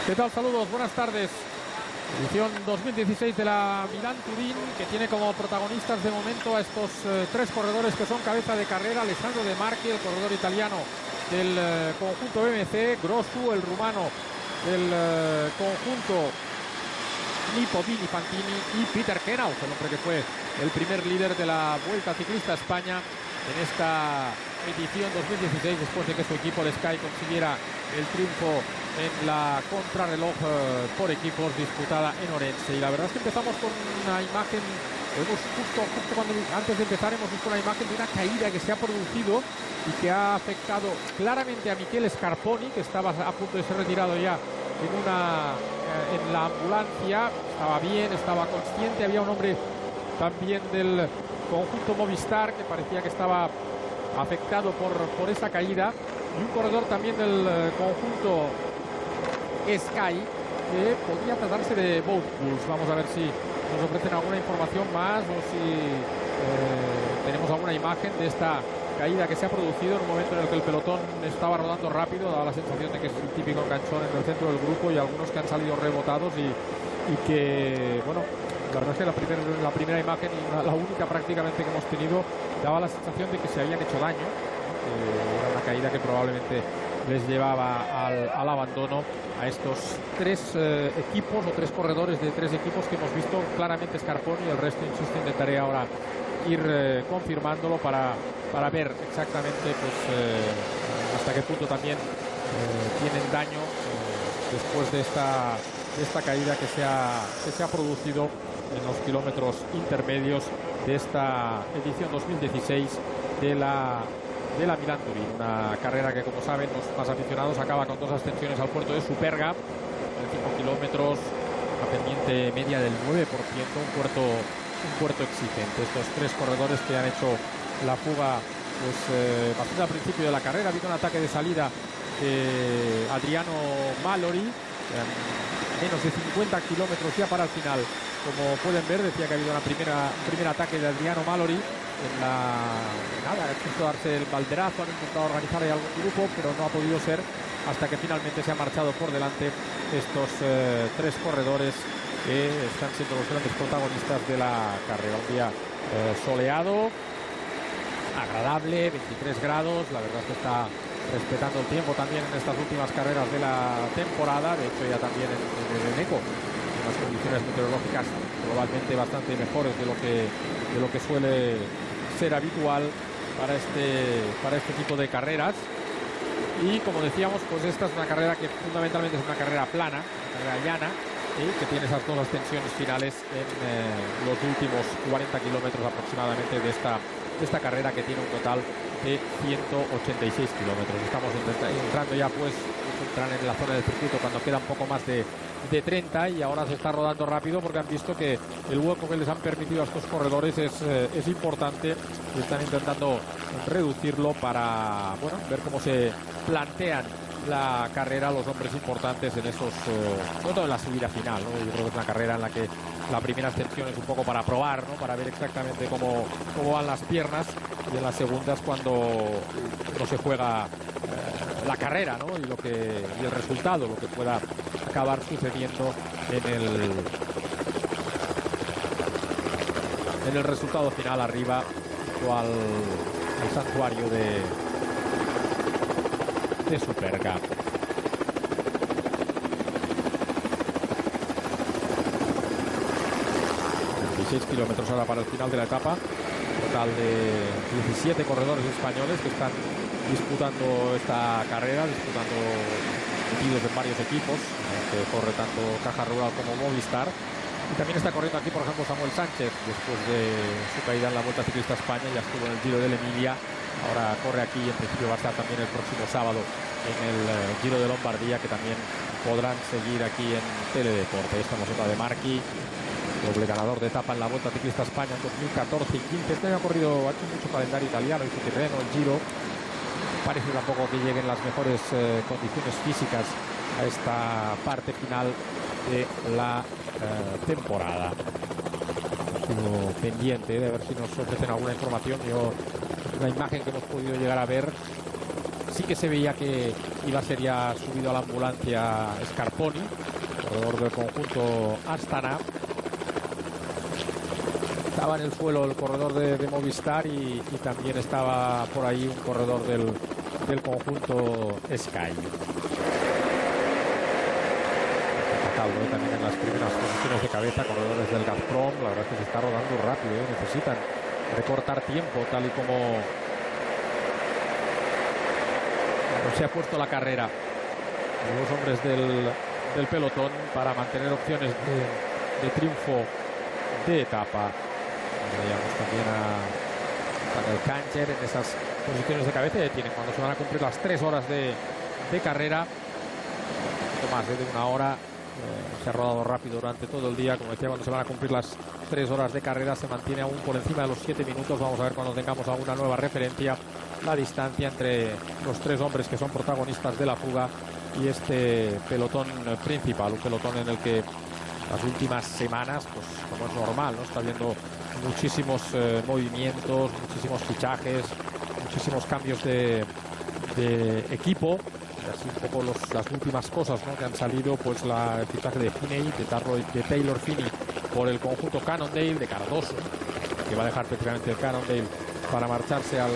¿Qué tal? Saludos, buenas tardes. Edición 2016 de la Milán-Turín, que tiene como protagonistas de momento a estos tres corredores que son cabeza de carrera: Alessandro De Marchi, el corredor italiano del conjunto BMC; Grossu, el rumano del conjunto Nipodini Fantini; y Peter Kenaus, el hombre que fue el primer líder de la Vuelta Ciclista a España en esta edición 2016, después de que su equipo, el Sky, consiguiera el triunfo en la contrarreloj por equipos disputada en Orense. Y la verdad es que empezamos con una imagen, justo cuando antes de empezar hemos visto una imagen de una caída que se ha producido y que ha afectado claramente a Michele Scarponi, que estaba a punto de ser retirado ya en la ambulancia. Estaba bien, estaba consciente. Había un hombre también del conjunto Movistar que parecía que estaba afectado por esa caída, y un corredor también del conjunto Sky, que podría tratarse de Wout Poels. Vamos a ver si nos ofrecen alguna información más o si tenemos alguna imagen de esta caída que se ha producido en un momento en el que el pelotón estaba rodando rápido. Daba la sensación de que es el típico enganchón en el centro del grupo, y algunos que han salido rebotados y que, bueno, la verdad es que la primera imagen, y la única prácticamente que hemos tenido, daba la sensación de que se habían hecho daño. Era una caída que probablemente les llevaba al abandono a estos tres equipos, o tres corredores de tres equipos que hemos visto claramente Scarponi. El resto, insisto, intentaré ahora ir confirmándolo para ver exactamente hasta qué punto también tienen daño después de esta caída que se ha producido en los kilómetros intermedios de esta edición 2016 de la Milán-Turín. Una carrera que, como saben los más aficionados, acaba con dos ascensiones al puerto de Superga, de 5 kilómetros, una pendiente media del 9%, un puerto exigente. Estos tres corredores que han hecho la fuga bastante al principio de la carrera. Ha habido un ataque de salida de Adriano Malori, menos de 50 kilómetros ya para el final. Como pueden ver, decía que ha habido un primer ataque de Adriano Malori. Ha quiso darse el balderazo, han intentado organizar ahí algún grupo, pero no ha podido ser, hasta que finalmente se han marchado por delante estos tres corredores que están siendo los grandes protagonistas de la carrera. Un día soleado, agradable, 23 grados. La verdad es que está respetando el tiempo también en estas últimas carreras de la temporada. De hecho, ya también en Eneco, unas condiciones meteorológicas globalmente bastante mejores de lo que suele ser habitual para este tipo de carreras. Y como decíamos, pues esta es una carrera que fundamentalmente es una carrera plana, una carrera llana, que tiene esas dos ascensiones finales en los últimos 40 kilómetros aproximadamente de esta carrera, que tiene un total de 186 kilómetros. Estamos entrando ya, pues, entran en la zona del circuito cuando queda un poco más de 30, y ahora se está rodando rápido porque han visto que el hueco que les han permitido a estos corredores es importante, y están intentando reducirlo para, bueno, ver cómo se plantean la carrera los hombres importantes en esos, sobre todo en la subida final, ¿no? Yo creo que es una carrera en la que la primera ascensión es un poco para probar, ¿no? Para ver exactamente cómo van las piernas, y en las segundas cuando no se juega la carrera, ¿no? Y el resultado, lo que pueda acabar sucediendo en el resultado final arriba, junto al santuario de Superga. 16 kilómetros ahora para el final de la etapa. Total de 17 corredores españoles que están disputando esta carrera, metidos en varios equipos, que corre tanto Caja Rural como Movistar. Y también está corriendo aquí, por ejemplo, Samuel Sánchez, después de su caída en la Vuelta Ciclista a España. Ya estuvo en el Giro de Emilia, ahora corre aquí, y en principio va a estar también el próximo sábado en el Giro de Lombardía, que también podrán seguir aquí en Teledeporte. Estamos en la De Marchi, doble ganador de etapa en la Vuelta Ciclista a España en 2014 y 15. Este año ha hecho mucho calendario italiano, hizo Tirreno, el Giro. Parece tampoco que lleguen las mejores condiciones físicas a esta parte final de la temporada. Estuvo pendiente de ver si nos ofrecen alguna información. La imagen que hemos podido llegar a ver sí que se veía que iba a ser ya subido a la ambulancia Scarponi, corredor del conjunto Astana. Estaba en el suelo el corredor de Movistar y también estaba por ahí un corredor del conjunto Sky. También en las primeras posiciones de cabeza, corredores del Gazprom. La verdad es que se está rodando rápido, necesitan recortar tiempo, tal y como se ha puesto la carrera de los hombres del pelotón para mantener opciones de triunfo de etapa. Veíamos también a el Kancher en esas posiciones de cabeza. Tienen cuando se van a cumplir las 3 horas de carrera, un poquito más de una hora. Se ha rodado rápido durante todo el día. Como decía, cuando se van a cumplir las 3 horas de carrera se mantiene aún por encima de los 7 minutos. Vamos a ver cuando tengamos alguna nueva referencia la distancia entre los 3 hombres que son protagonistas de la fuga y este pelotón principal, un pelotón en el que las últimas semanas, pues como es normal, ¿no? Está habiendo muchísimos movimientos, muchísimos fichajes, muchísimos cambios de equipo. Así un poco las últimas cosas, ¿no?, que han salido, pues el fichaje de Finney, de Taylor Finney por el conjunto Cannondale, de Cardoso, que va a dejar prácticamente el Cannondale para marcharse al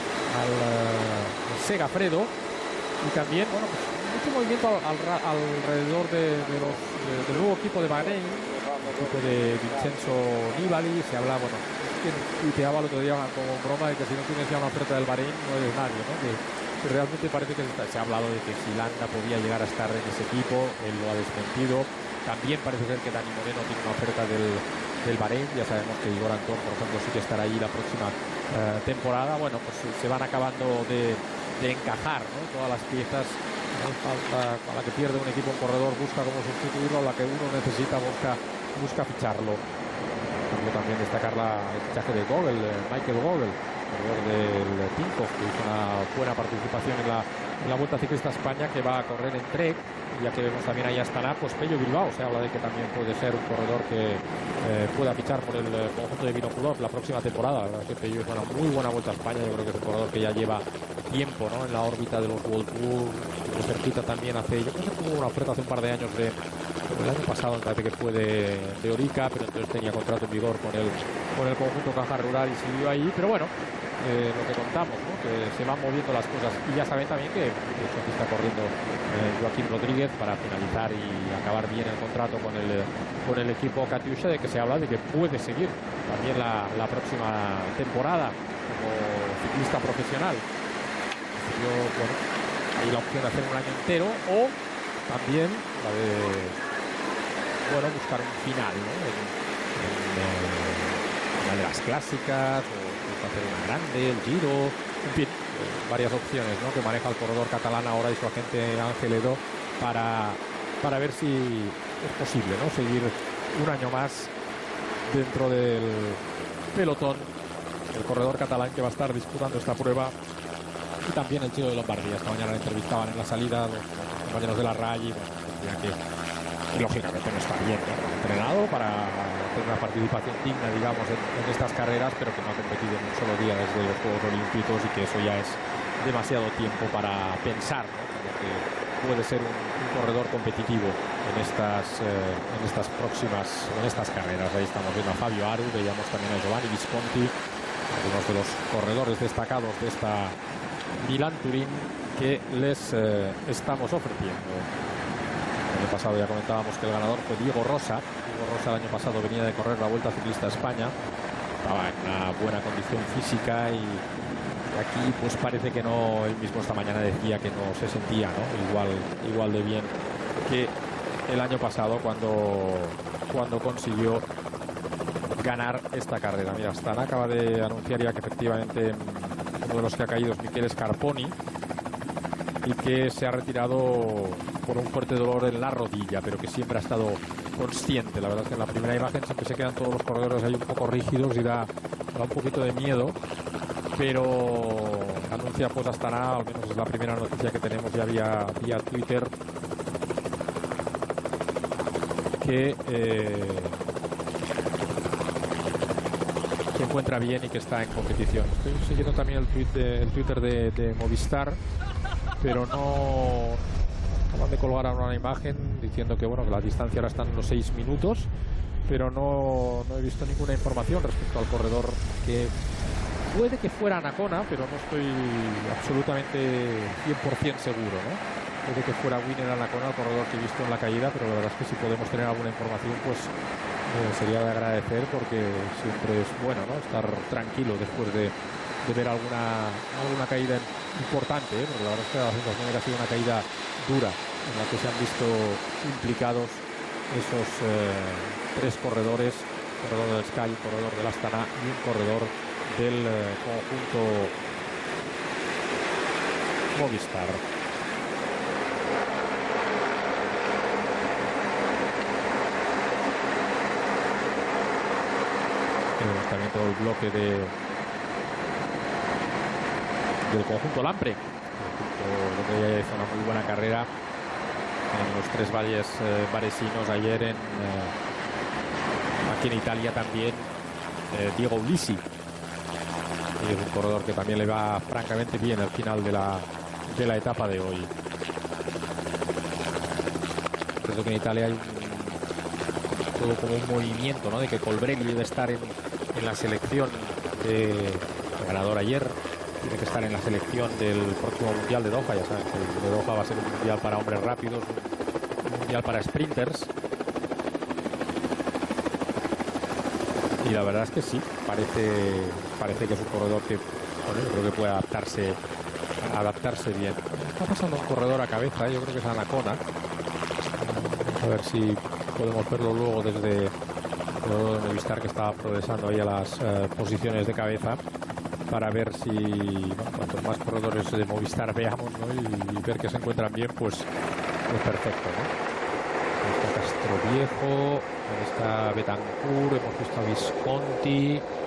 Segafredo. Y también, bueno, pues mucho movimiento alrededor del nuevo equipo de Bahrein, el equipo de Vincenzo Nibali. Se habla, bueno, que tuiteaba el otro día como broma de que si no tienes ya una oferta del Bahrein no eres nadie, ¿no? Que realmente parece que se ha hablado de que si Landa podía llegar a estar en ese equipo, él lo ha desmentido. También parece ser que Dani Moreno tiene una oferta del Bahrein. Ya sabemos que Igor Antón, por ejemplo, sí que estará ahí la próxima temporada. Bueno, pues se van acabando de encajar, ¿no?, todas las piezas. No hay falta, a la que pierde un equipo, un corredor busca cómo sustituirlo, a la que uno necesita busca ficharlo. También destacar el fichaje de Gogel, Michael Gogel, corredor del Tinkoff, que hizo una buena participación en la Vuelta Ciclista a España, que va a correr en Trek. Ya que vemos también ahí Astana, pues Pello Bilbao, se habla de que también puede ser un corredor que pueda fichar por el conjunto de Vinokurov la próxima temporada. La verdad es que Pello es una muy buena Vuelta a España. Yo creo que es un corredor que ya lleva tiempo, ¿no?, en la órbita de los World Tour, muy cerquita también. Yo creo que tuvo una oferta hace un par de años el año pasado, me parece que fue de Orica, pero entonces tenía contrato en vigor con el conjunto Caja Rural y siguió ahí. Pero bueno, lo que contamos, ¿no?, que se van moviendo las cosas. Y ya saben también que aquí está corriendo Joaquín Rodríguez para finalizar y acabar bien el contrato con el equipo Katyusha, de que se habla de que puede seguir también la próxima temporada como ciclista profesional. Bueno, hay la opción de hacer un año entero o también la de, bueno, buscar un final, ¿no?, en una de las clásicas, o hacer una grande, el Giro, en fin, varias opciones, ¿no?, que maneja el corredor catalán ahora y su agente Ángel Edo para ver si es posible, ¿no?, seguir un año más dentro del pelotón, el corredor catalán que va a estar disputando esta prueba. Y también el Giro de Lombardía. Esta mañana le entrevistaban en la salida los compañeros de la RAI y bueno, decía que lógicamente no está bien, ¿no?, entrenado para tener una participación digna, digamos, en estas carreras, pero que no ha competido en un solo día desde los Juegos Olímpicos y que eso ya es demasiado tiempo para pensar, ¿no?, como que puede ser un corredor competitivo en estas carreras. Ahí estamos viendo a Fabio Aru, veíamos también a Giovanni Visconti, algunos de los corredores destacados de esta Milán-Turín que les estamos ofreciendo. El año pasado ya comentábamos que el ganador fue Diego Rosa. Diego Rosa el año pasado venía de correr la Vuelta Ciclista a España, estaba en una buena condición física y aquí pues parece que no. Él mismo esta mañana decía que no se sentía, ¿no?, igual de bien que el año pasado cuando consiguió ganar esta carrera. Mira, Astana acaba de anunciar ya que efectivamente uno de los que ha caído es Michele Scarponi y que se ha retirado por un fuerte dolor en la rodilla, pero que siempre ha estado consciente. La verdad es que en la primera imagen siempre se quedan todos los corredores ahí un poco rígidos y da un poquito de miedo, pero anuncia pues Astana, al menos es la primera noticia que tenemos ya vía Twitter, que encuentra bien y que está en competición. Estoy siguiendo también el Twitter de Movistar, pero no acaban de colgar ahora una imagen diciendo que bueno, que la distancia ahora está en los 6 minutos, pero no he visto ninguna información respecto al corredor, que puede que fuera Anacona, pero no estoy absolutamente 100% seguro, ¿no? Puede que fuera Winner Anacona, el corredor que he visto en la caída, pero la verdad es que si podemos tener alguna información, pues sería de agradecer, porque siempre es bueno, ¿no?, estar tranquilo después de ver alguna caída importante, ¿eh? Porque la verdad es que la 200 ha sido una caída dura en la que se han visto implicados esos 3 corredores, un corredor del Sky, un corredor del Astana y un corredor del conjunto Movistar. Tenemos también todo el bloque del conjunto Lampre, donde hizo una muy buena carrera en los 3 valles varesinos ayer, aquí en Italia también. Diego Ulisi, y es un corredor que también le va francamente bien al final de la etapa de hoy. Creo que en Italia hay todo como un movimiento, ¿no?, de que Colbrelli debe estar en la selección el ganador ayer, tiene que estar en la selección del próximo Mundial de Doha. Ya saben que el de Doha va a ser un mundial para hombres rápidos, un mundial para sprinters. Y la verdad es que sí, parece que es un corredor que, bueno, yo creo que puede adaptarse bien. Está pasando un corredor a cabeza, yo creo que es Anacona. A ver si podemos verlo luego desde el corredor de Movistar, que estaba progresando ahí a las posiciones de cabeza, para ver si, bueno, cuantos más corredores de Movistar veamos, ¿no?, y ver que se encuentran bien, pues es perfecto, ¿no? Ahí está Castroviejo, ahí está Betancourt, hemos visto a Visconti.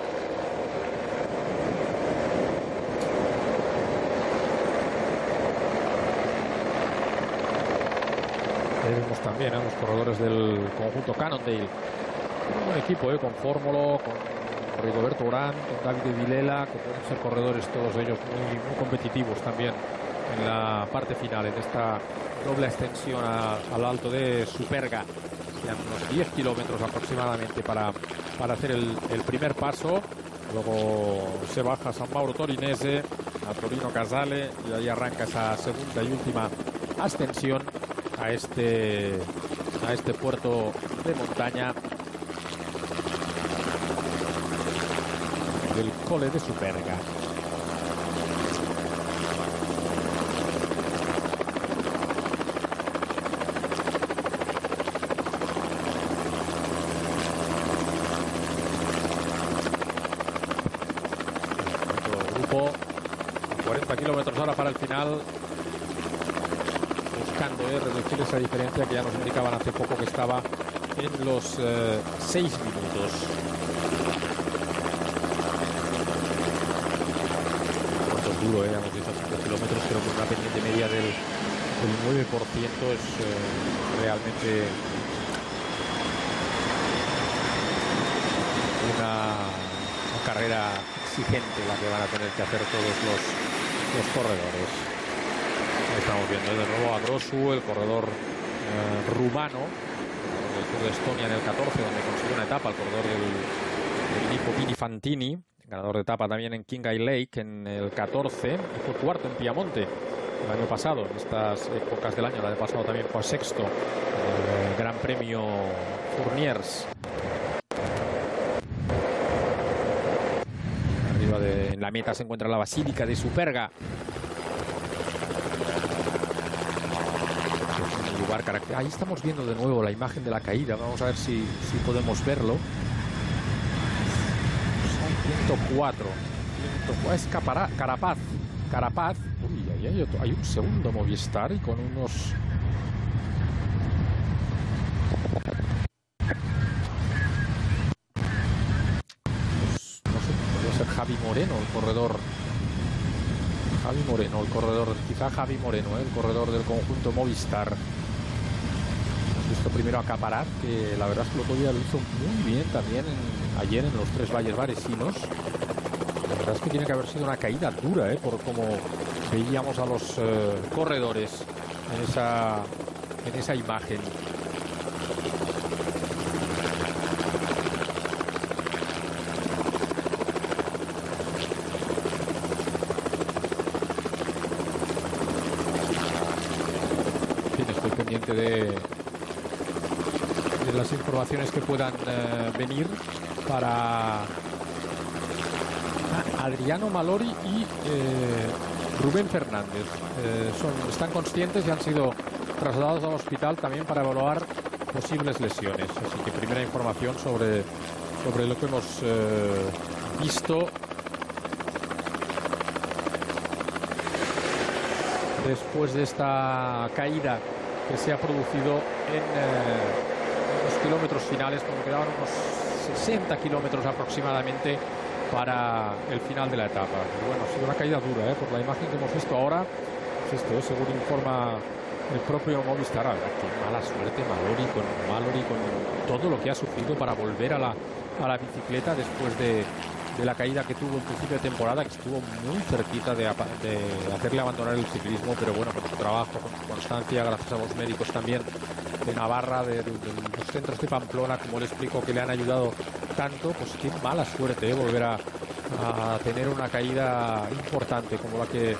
Ahí vemos también a los corredores del conjunto Cannondale. Un buen equipo, con Fórmulo, con Rigoberto Urán, con Davide Vilela, que pueden ser corredores todos ellos muy competitivos también en la parte final, en esta doble extensión al alto de Superga. Quedan unos 10 kilómetros aproximadamente para hacer el primer paso. Luego se baja a San Mauro Torinese, a Torino Casale, y ahí arranca esa segunda y última ascensión a este puerto de montaña del Colle de Superga. Grupo 40 kilómetros hora para el final, buscando reducir esa diferencia que ya nos indicaban hace poco que estaba en los 6 minutos. Duro, hemos visto 5 kilómetros, pero con una pendiente media del 9% es realmente una carrera exigente la que van a tener que hacer todos los corredores. Ahí estamos viendo de nuevo a Grosu, el corredor rumano, del Tour de Estonia en el 14, donde consiguió una etapa, el corredor del Filippo Pini Fantini, ganador de etapa también en Kingay Lake en el 14, y fue cuarto en Piamonte el año pasado, en estas épocas del año. El año pasado también fue sexto en el Gran Premio Fourniers. Arriba en la meta se encuentra la Basílica de Superga. Es un lugar característico. Ahí estamos viendo de nuevo la imagen de la caída. Vamos a ver si podemos verlo. 104. Es Carapaz. Uy, ahí hay un segundo Movistar y con unos... no sé, podría ser Javi Moreno, el corredor. Quizá Javi Moreno, el corredor del conjunto Movistar. Hemos visto primero a Caparaz, que la verdad es que el otro día lo hizo muy bien también ayer en los Tres Valles Varesinos. La verdad es que tiene que haber sido una caída dura, por como veíamos a los corredores en esa imagen. Estoy pendiente de las informaciones que puedan venir para Adriano Malori y Rubén Fernández. Están conscientes y han sido trasladados al hospital también para evaluar posibles lesiones. Así que primera información sobre lo que hemos visto después de esta caída que se ha producido en los kilómetros finales, cuando quedaban unos 60 kilómetros aproximadamente para el final de la etapa. Pero bueno, ha sido una caída dura, por la imagen que hemos visto ahora. Es esto, según informa el propio Movistar. Qué mala suerte Malori con todo lo que ha sufrido para volver a la bicicleta después de la caída que tuvo en principio de temporada, que estuvo muy cerquita de hacerle abandonar el ciclismo, pero bueno, con su trabajo, con su constancia, gracias a los médicos también de Navarra, de los centros de Pamplona, como le explico, que le han ayudado tanto. Pues qué mala suerte, volver a tener una caída importante como la que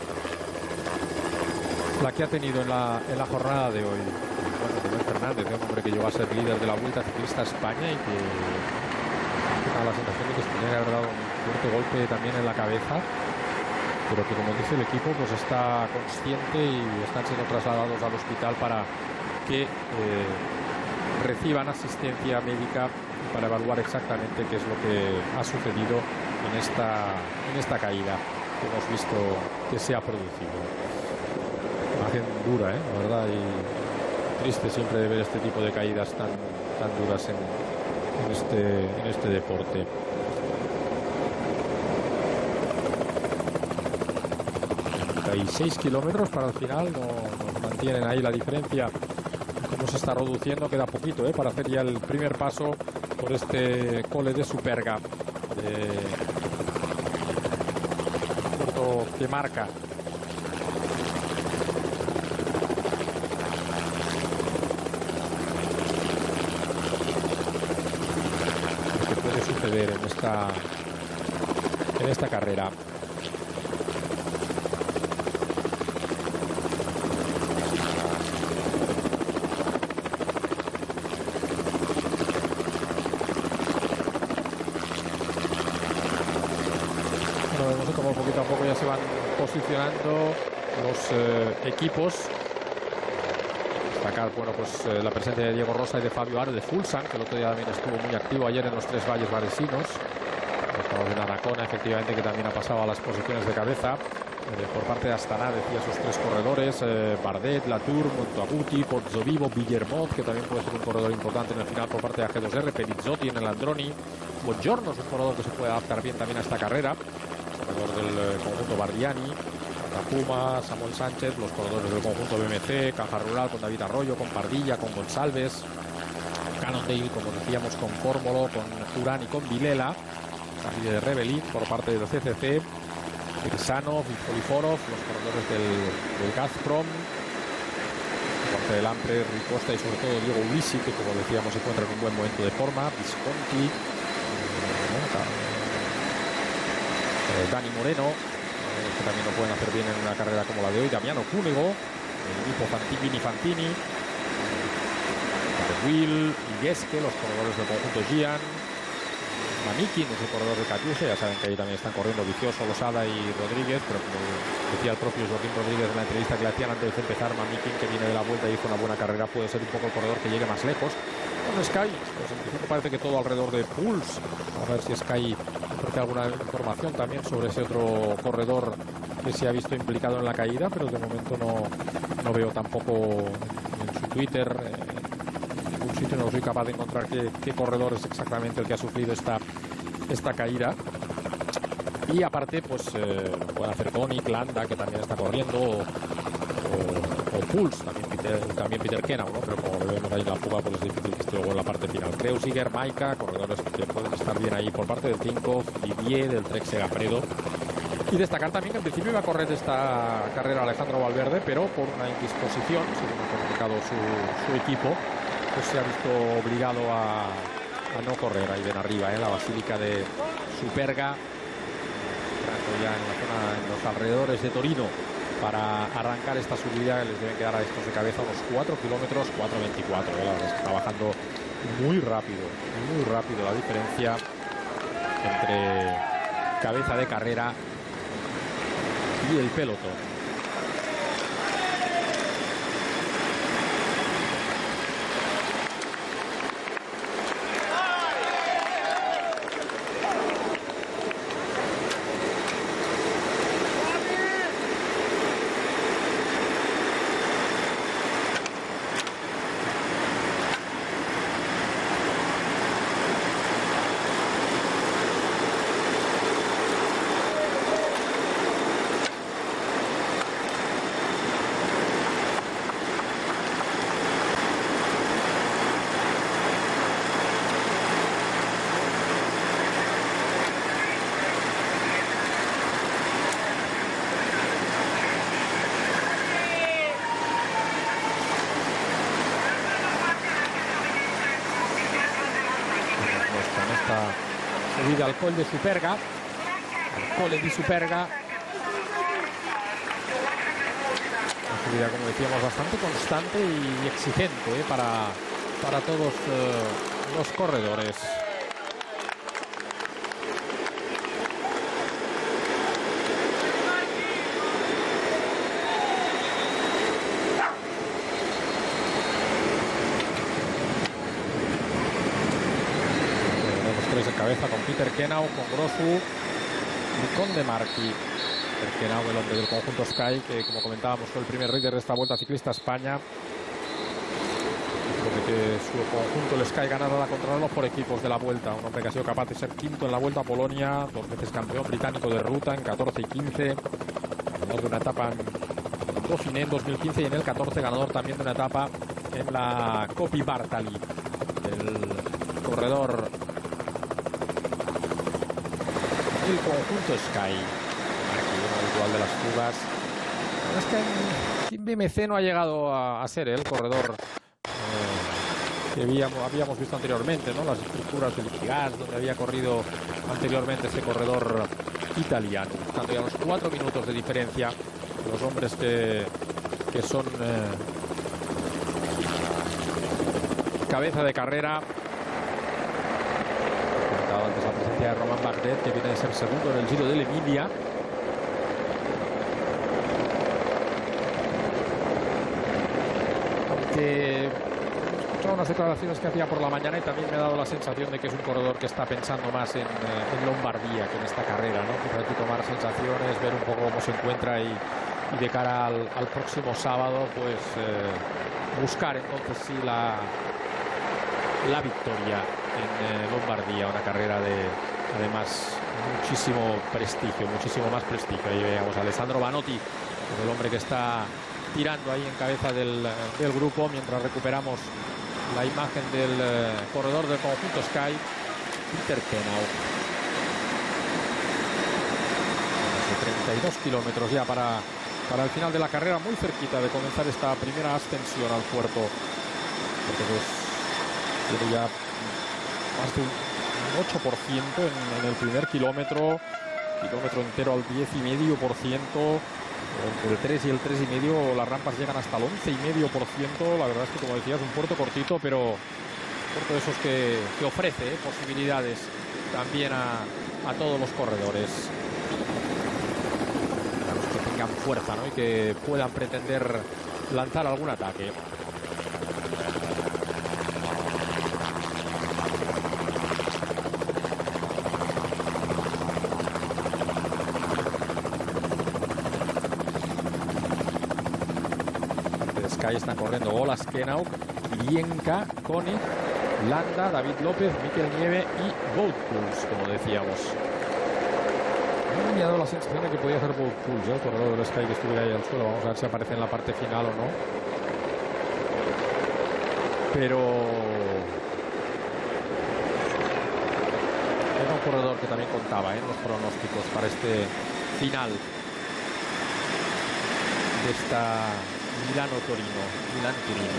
ha tenido en la jornada de hoy. Bueno, Rubén Fernández, un hombre que llegó a ser líder de la Vuelta Ciclista a España y que a la sensación de que tenía que haber dado un fuerte golpe también en la cabeza, pero que, como dice el equipo, pues está consciente y están siendo trasladados al hospital para que reciban asistencia médica para evaluar exactamente qué es lo que ha sucedido en esta caída que hemos visto que se ha producido. Imagen dura, la verdad, y triste siempre de ver este tipo de caídas tan duras en este deporte. Hay 6 kilómetros para el final, nos mantienen ahí la diferencia. Cómo se está reduciendo, queda poquito para hacer ya el primer paso por este cole de Superga, puerto que marca. Suceder en esta carrera. Bueno, vemos como poquito a poco ya se van posicionando los equipos. Destacar, bueno, pues la presencia de Diego Rosa y de Fabio Aro, de Fulsan, que el otro día también estuvo muy activo ayer en los Tres Valles Varesinos. Estamos en Anacona, efectivamente, que también ha pasado a las posiciones de cabeza. Por parte de Astana, decía, sus tres corredores, Bardet, Latour, Montaguti, Pozzovivo, Villermoz, que también puede ser un corredor importante en el final por parte de AG2R, Pelizzotti en el Androni. Buongiorno es un corredor que se puede adaptar bien también a esta carrera, corredor del conjunto Bardiani. Puma, Samuel Sánchez, los corredores del conjunto BMC, Caja Rural con David Arroyo, con Pardilla, con González, Cannondale, como decíamos, con Fórmolo, con Urán y con Vilela, y de Rebelín por parte del CCC, Crisanov y Poliforov, los corredores del Gazprom, por parte del Ampre, Ricosta y sobre todo Diego Ulisi, que como decíamos se encuentra en un buen momento de forma, Visconti, Dani Moreno, que también lo pueden hacer bien en una carrera como la de hoy, Damiano Cúnego, el equipo Fantini, Will, Iguesque, los corredores del conjunto Gian, Manikin es el corredor de Catiusa, ya saben que ahí también están corriendo Vicioso, Losada y Rodríguez, pero como decía el propio Joaquín Rodríguez en la entrevista que le hacían antes de empezar, Manikin, que viene de la Vuelta y hizo una buena carrera, puede ser un poco el corredor que llegue más lejos. Con Sky, pues en principio parece que todo alrededor de Puls. A ver si Sky ofrece alguna información también sobre ese otro corredor que se ha visto implicado en la caída, pero de momento no veo tampoco en su Twitter, en ningún sitio no soy capaz de encontrar qué corredor es exactamente el que ha sufrido esta caída. Y aparte, pues puede hacer Tony, Landa, que también está corriendo, o Puls, también también Peter Kenau, ¿no? Pero como lo vemos ahí en la fuga, pues es difícil que esté luego en la parte final. Kreuziger, Maika, corredores que pueden estar bien ahí por parte del Tinkoff, Didier, del Trek Segafredo. Y destacar también que en principio iba a correr esta carrera Alejandro Valverde, pero por una indisposición, según ha comunicado su equipo, pues se ha visto obligado a no correr. Ahí ven arriba, la Basílica de Superga, ya en la zona, en los alrededores de Torino, para arrancar esta subida. Les deben quedar a estos de cabeza unos 4 kilómetros, 4:24. La verdad es que está bajando muy rápido la diferencia entre cabeza de carrera y el pelotón. Subida al Col de Superga, Cole di Superga, una subida, como decíamos, bastante constante y exigente para todos los corredores. En cabeza con Peter Kenau, con Grosu y con De Marchi. Peter Kenau, el hombre del conjunto Sky, que como comentábamos fue el primer líder de esta Vuelta Ciclista España. Después de que su conjunto, el Sky, ganara la contrarreloj por equipos de la Vuelta. Un hombre que ha sido capaz de ser quinto en la Vuelta a Polonia, 2 veces campeón británico de ruta en 14 y 15. Ganador de una etapa en Dauphiné en 2015 y en el 14 ganador también de una etapa en la Coppi Bartali. El corredor el conjunto Sky, aquí uno habitual de las fugas. Es que en BMC no ha llegado a ser el corredor que habíamos visto anteriormente, ¿no? Las estructuras del Liquigas, donde había corrido anteriormente ese corredor italiano. Tanto ya los 4 minutos de diferencia, los hombres que son cabeza de carrera. Antes la presencia de Romain Bardet, que viene de ser segundo en el Giro de Emilia. Aunque he escuchado unas declaraciones que hacía por la mañana y también me ha dado la sensación de que es un corredor que está pensando más en Lombardía que en esta carrera, ¿no? Que hay que tomar sensaciones, ver un poco cómo se encuentra y de cara al próximo sábado, pues buscar entonces sí la victoria en Lombardía, una carrera de además muchísimo prestigio, muchísimo más prestigio. Ahí veamos a Alessandro Vanotti, el hombre que está tirando ahí en cabeza del grupo, mientras recuperamos la imagen del corredor del conjunto Sky, Peter Kenau. 32 kilómetros ya para el final de la carrera, muy cerquita de comenzar esta primera ascensión al puerto, porque pues tiene ya más de un 8% en el primer kilómetro entero al 10,5%, entre el 3 y el 3,5%, las rampas llegan hasta el 11,5%. La verdad es que, como decías, un puerto cortito, pero puerto de esos que ofrece posibilidades también a todos los corredores, a los que tengan fuerza, ¿no? Y que puedan pretender lanzar algún ataque. Ahí están corriendo Olas, Kenau, Lienka, Koenig, Landa, David López, Mikel Nieve y Wout Poels, como decíamos. Me ha dado la sensación de que podía ser Wout Poels, el corredor del Sky, que estuviera ahí al suelo. Vamos a ver si aparece en la parte final o no. pero era un corredor que también contaba en los pronósticos para este final de esta Milano-Torino.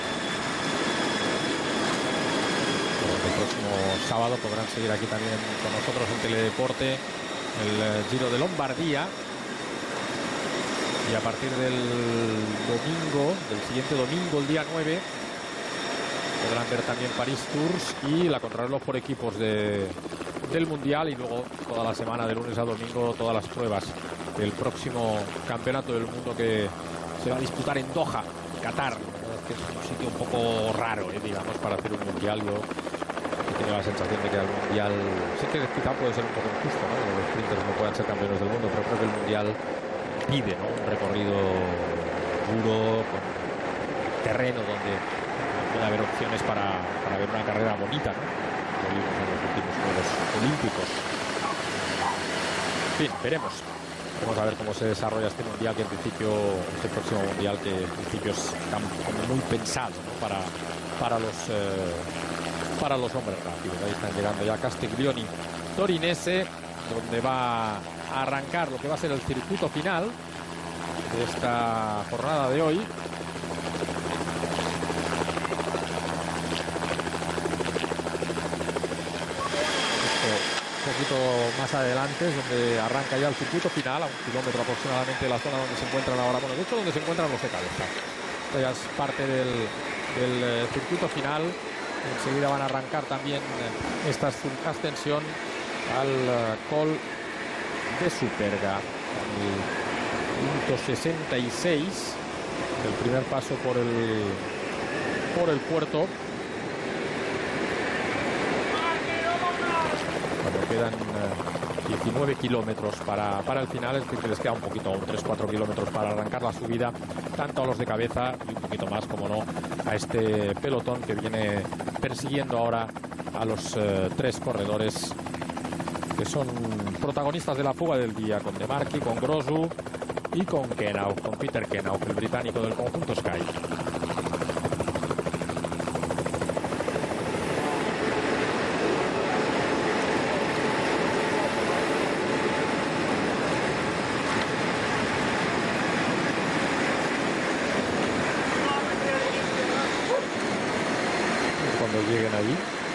El próximo sábado podrán seguir aquí también con nosotros en Teledeporte el Giro de Lombardía, y a partir del siguiente domingo, el día 9, podrán ver también París Tours y la contrarreloj por equipos del Mundial, y luego toda la semana de lunes a domingo todas las pruebas del próximo campeonato del mundo que se va a disputar en Doha, Qatar, que es un sitio un poco raro, digamos, para hacer un Mundial. Yo tengo la sensación de que el Mundial, sé que quizá puede ser un poco injusto, ¿no?, que los sprinters no puedan ser campeones del mundo, pero creo que el Mundial pide, ¿no?, un recorrido duro, con terreno donde puede haber opciones para ver una carrera bonita, ¿no?, como vimos en los últimos Juegos Olímpicos. En fin, veremos. Vamos a ver cómo se desarrolla este Mundial, que en principio, este próximo Mundial, que en principio está como muy pensado, ¿no?, para los hombres rápidos. Ahí están llegando ya Castiglioni Torinese, donde va a arrancar lo que va a ser el circuito final de esta jornada de hoy. Un poquito más adelante es donde arranca ya el circuito final, a 1 kilómetro aproximadamente de la zona donde se encuentran ahora, bueno, de hecho donde se encuentran los de cabeza. Esto ya es parte del circuito final. Enseguida van a arrancar también esta ascensión al Col de Superga, el punto 66, el primer paso por el puerto. Cuando quedan 19 kilómetros para el final, es decir, que les queda un poquito, 3-4 kilómetros para arrancar la subida, tanto a los de cabeza y un poquito más, como no, a este pelotón que viene persiguiendo ahora a los 3 corredores que son protagonistas de la fuga del día, con De Marchi, con Grosu y con Kennaugh, con Peter Kennaugh, el británico del conjunto Sky. Lleguen allí.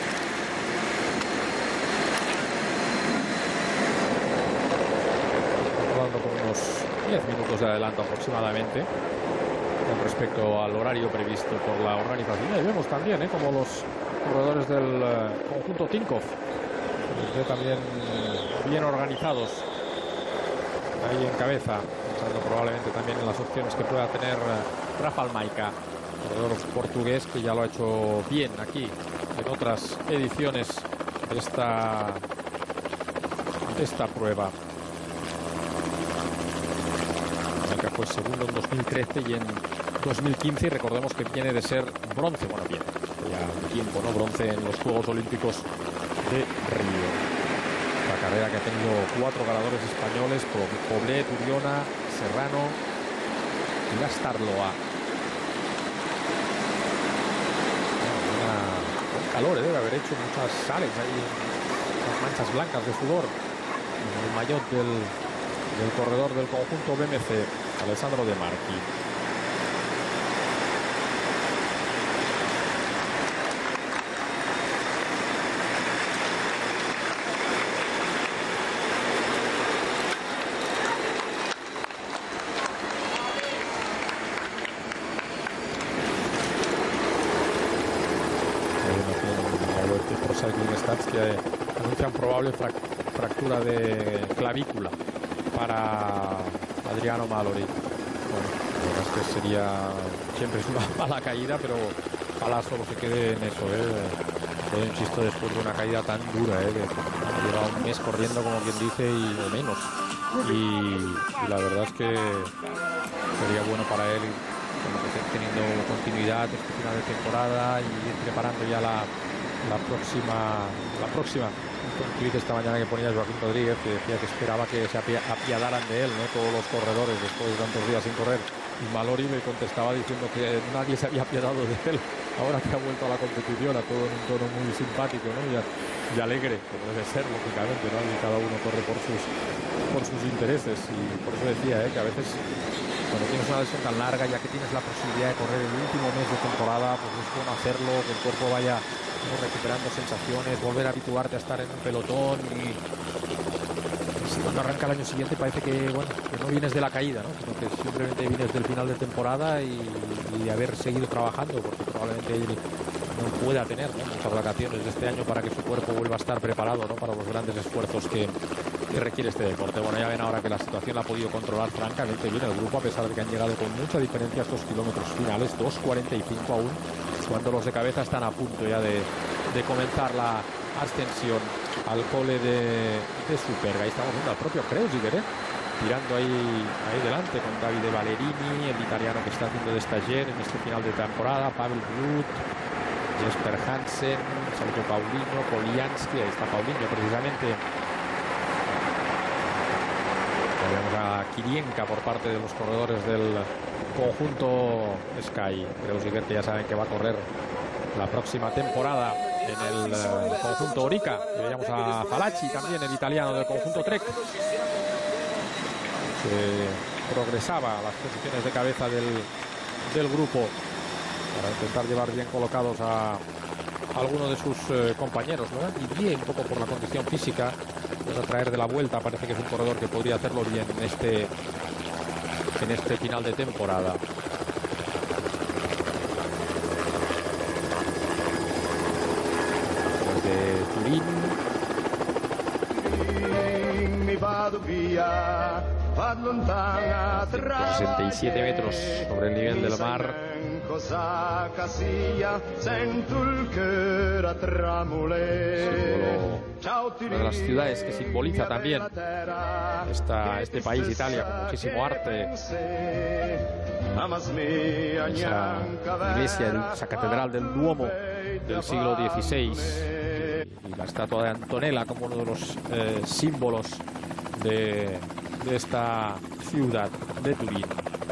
Hablando con unos 10 minutos de adelanto aproximadamente con respecto al horario previsto por la organización. Y vemos también como los corredores del conjunto Tinkoff también bien organizados ahí en cabeza, pensando probablemente también en las opciones que pueda tener Rafał Majka, corredor portugués, que ya lo ha hecho bien aquí en otras ediciones de esta prueba. Majka fue segundo en 2013 y en 2015, y recordemos que viene de ser bronce, bueno, bien, ya un tiempo, ¿no?, bronce en los Juegos Olímpicos de Río. La carrera que ha tenido 4 ganadores españoles: Poblet, Uriona, Serrano y Gastarloa. Calor, debe haber hecho muchas sales ahí, unas manchas blancas de sudor en el maillot del corredor del conjunto BMC, Alessandro De Marchi. Que anuncian probable fractura de clavícula para Adriano Malori. Bueno, la verdad es que siempre es una mala caída, pero ojalá solo se quede en eso, Yo insisto, después de una caída tan dura, que ha llevado un mes corriendo, como quien dice, o menos, y la verdad es que sería bueno para él teniendo continuidad este final de temporada y ir preparando ya la próxima. Un tuit esta mañana que ponía Joaquín Rodríguez, que decía que esperaba que se apiadaran de él, ¿no?, todos los corredores, después de tantos días sin correr, Y Mallory le contestaba diciendo que nadie se había apiadado de él ahora que ha vuelto a la competición, a todo en un tono muy simpático, ¿no? y alegre, como debe ser, lógicamente, ¿no? Y cada uno corre por sus intereses. Y por eso decía, que a veces cuando tienes una lesión tan larga, ya que tienes la posibilidad de correr el último mes de temporada, pues es bueno hacerlo, que el cuerpo vaya, ¿no?, recuperando sensaciones, volver a habituarte a estar en un pelotón. Y cuando arranca el año siguiente parece que, bueno, que no vienes de la caída, ¿no?, sino que simplemente vienes del final de temporada y haber seguido trabajando, porque probablemente él no pueda tener, ¿no?, muchas vacaciones de este año para que su cuerpo vuelva a estar preparado, ¿no?, para los grandes esfuerzos que requiere este deporte. Bueno, ya ven ahora que la situación la ha podido controlar francamente bien el grupo, a pesar de que han llegado con mucha diferencia a estos kilómetros finales, 2:45 aún, cuando los de cabeza están a punto ya de comenzar la ascensión al cole de Superga. Ahí estamos viendo al propio Kreuziger, tirando ahí delante con Davide Valerini, el italiano que está haciendo de stagiaire en este final de temporada, Pavel Blut, Jesper Hansen, Sergio Paulinho, Poliansky. Ahí está Paulinho precisamente. Tenemos a Kirienka por parte de los corredores del conjunto Sky. Kreuziger, que ya saben que va a correr la próxima temporada en el conjunto Orica. Y veíamos a Falacci también, el italiano del conjunto Trek, que progresaba a las posiciones de cabeza del grupo para intentar llevar bien colocados a alguno de sus compañeros, ¿no? Y bien, un poco por la condición física, a traer de la vuelta, parece que es un corredor que podría hacerlo bien en este final de temporada. Desde Turín. 67 metros sobre el nivel del mar. Una de las ciudades que simboliza también este país, Italia, con muchísimo arte. Esa iglesia, esa catedral del Duomo del siglo XVI, y la estatua de Antonella como uno de los símbolos de esta ciudad de Turín.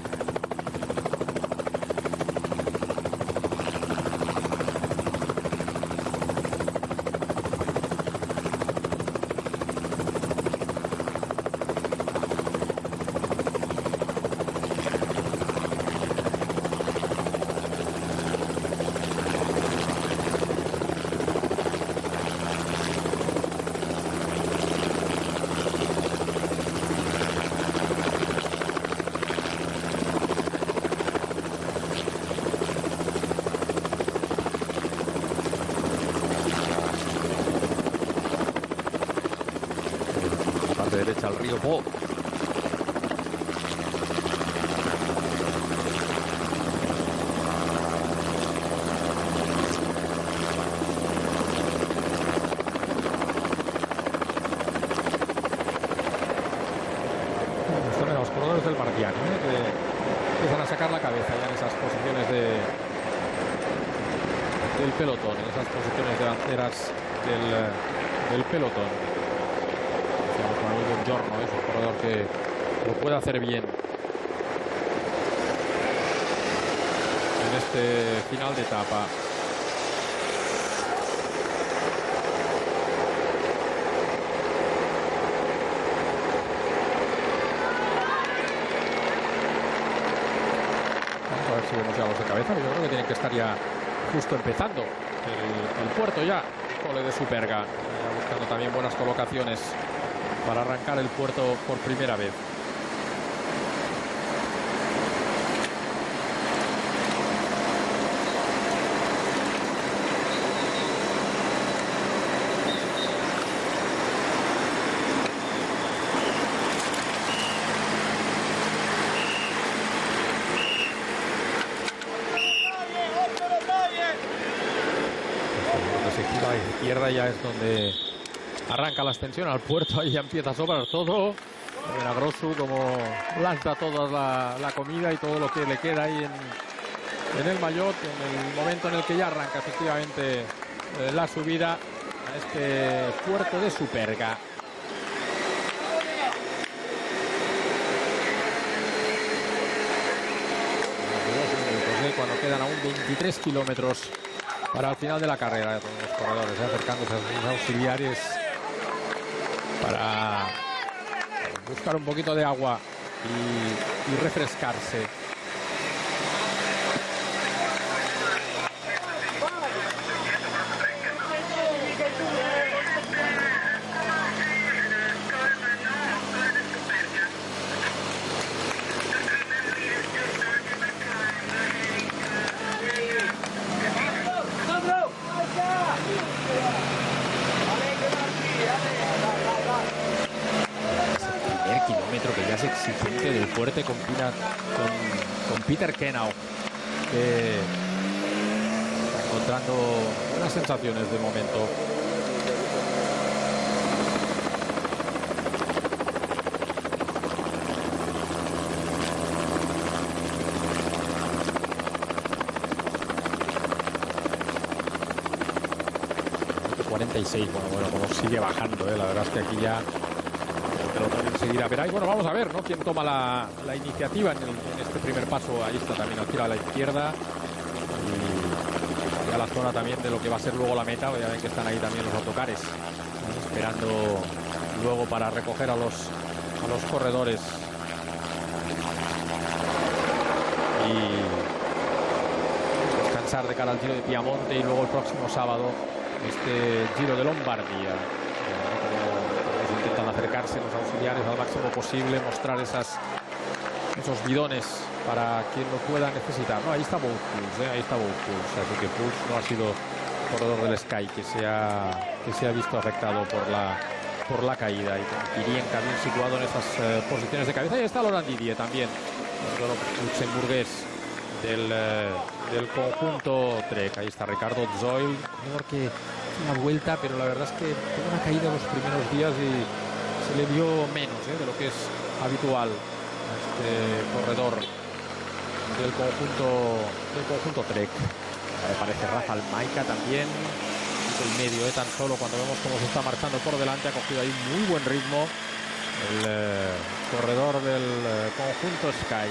Derecha al río Po. Los corredores del Martiano, que empiezan a sacar la cabeza ya en esas posiciones del pelotón, en esas posiciones delanteras del pelotón. Giorno es un corredor que lo puede hacer bien en este final de etapa. Vamos a ver si vemos ya los de cabeza. Yo creo que tienen que estar ya justo empezando el puerto ya. Cole de Superga, buscando también buenas colocaciones para arrancar el puerto por primera vez. Cuando se gira a la izquierda ya es donde arranca la ascensión al puerto, ahí ya empieza a sobrar todo. A Grosu como lanza toda la comida y todo lo que le queda ahí en el maillot, en el momento en el que ya arranca efectivamente la subida a este puerto de Superga. quedan aún 23 kilómetros para el final de la carrera de todos los corredores, acercándose a sus auxiliares para buscar un poquito de agua y refrescarse. Que ya es exigente del fuerte con Peter Kenau, que está encontrando buenas sensaciones de momento. Bueno, como sigue bajando, la verdad es que aquí ya lo pueden seguir a ver ahí. Bueno, vamos a ver, ¿no? Quién toma la iniciativa en este primer paso. Ahí está también al tiro a la izquierda. Y a la zona también de lo que va a ser luego la meta. Ya ven que están ahí también los autocares, esperando luego para recoger a los corredores. Y descansar de cara al Giro de Piamonte y luego el próximo sábado este Giro de Lombardía. Intentan acercarse los auxiliares al máximo posible, mostrar esos bidones para quien lo pueda necesitar. No, ahí está Wout Poels, ahí está Wout Poels. Así que Poels no ha sido corredor del Sky que se ha visto afectado por la caída, y con Kirienka bien situado en esas posiciones de cabeza. Y ahí está Laurent Didier también, el luxemburgués del conjunto Trek. Ahí está Ricardo Zoil, que una vuelta, pero la verdad es que tuvo una caída en los primeros días y se le dio menos de lo que es habitual a este corredor del conjunto Trek. Me parece Rafał Majka también el medio, tan solo cuando vemos cómo se está marchando por delante. Ha cogido ahí muy buen ritmo el corredor del conjunto Sky.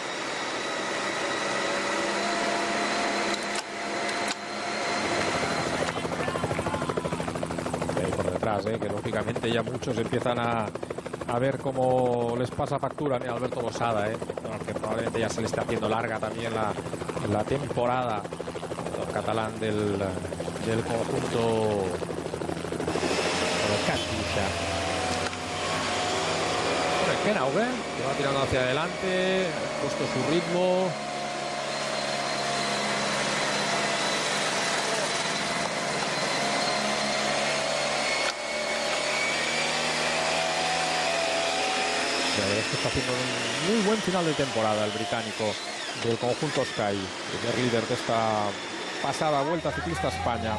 Que lógicamente ya muchos empiezan a ver cómo les pasa factura. Mira, Alberto Losada, que probablemente ya se le está haciendo larga también la temporada catalán del conjunto Katusha. Kenau, que va tirando hacia adelante, ha puesto su ritmo. La verdad es que está haciendo un muy buen final de temporada el británico del conjunto Sky, que es líder de esta pasada Vuelta Ciclista España.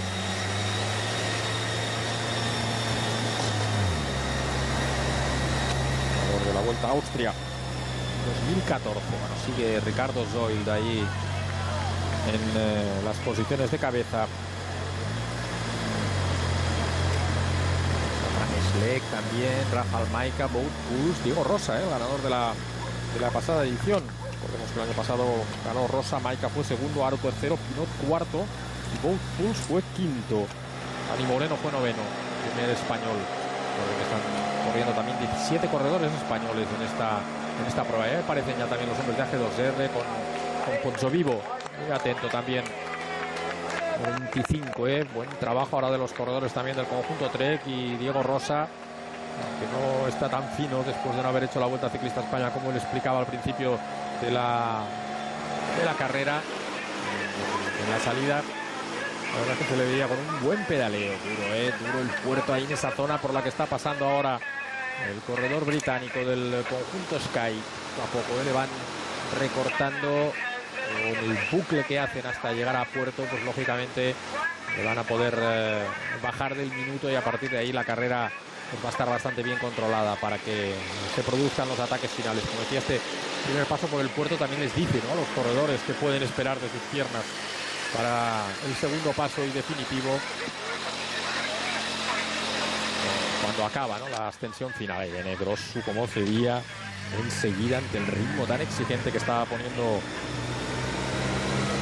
De la Vuelta a Austria 2014. Bueno, sigue Ricardo Zoil de ahí en las posiciones de cabeza. Schleck también, Rafał Majka, Wout Poels, Diego Rosa, el ganador de la pasada edición. Recordemos que el año pasado ganó Rosa, Majka fue segundo, Aro tercero, Pinot cuarto y Wout Poels fue quinto. Dani Moreno fue noveno, primer español. Que están corriendo también 17 corredores españoles en esta prueba. Aparecen ya también los hombres de AG2R con Ponzo Vivo, muy atento también. 25, buen trabajo ahora de los corredores también del conjunto Trek, y Diego Rosa, que no está tan fino después de no haber hecho la Vuelta Ciclista España como le explicaba al principio de la carrera. En la salida, la verdad es que se le veía con un buen pedaleo, duro el puerto ahí en esa zona por la que está pasando ahora el corredor británico del conjunto Sky. Poco a poco le van recortando con el bucle que hacen hasta llegar a puerto, pues lógicamente le van a poder bajar del minuto, y a partir de ahí la carrera pues va a estar bastante bien controlada para que se produzcan los ataques finales. Como decía, este primer paso por el puerto también les dice, ¿no?, a los corredores que pueden esperar de sus piernas para el segundo paso y definitivo, cuando acaba, ¿no?, la ascensión final. Y viene Grossu como cedía enseguida ante el ritmo tan exigente que estaba poniendo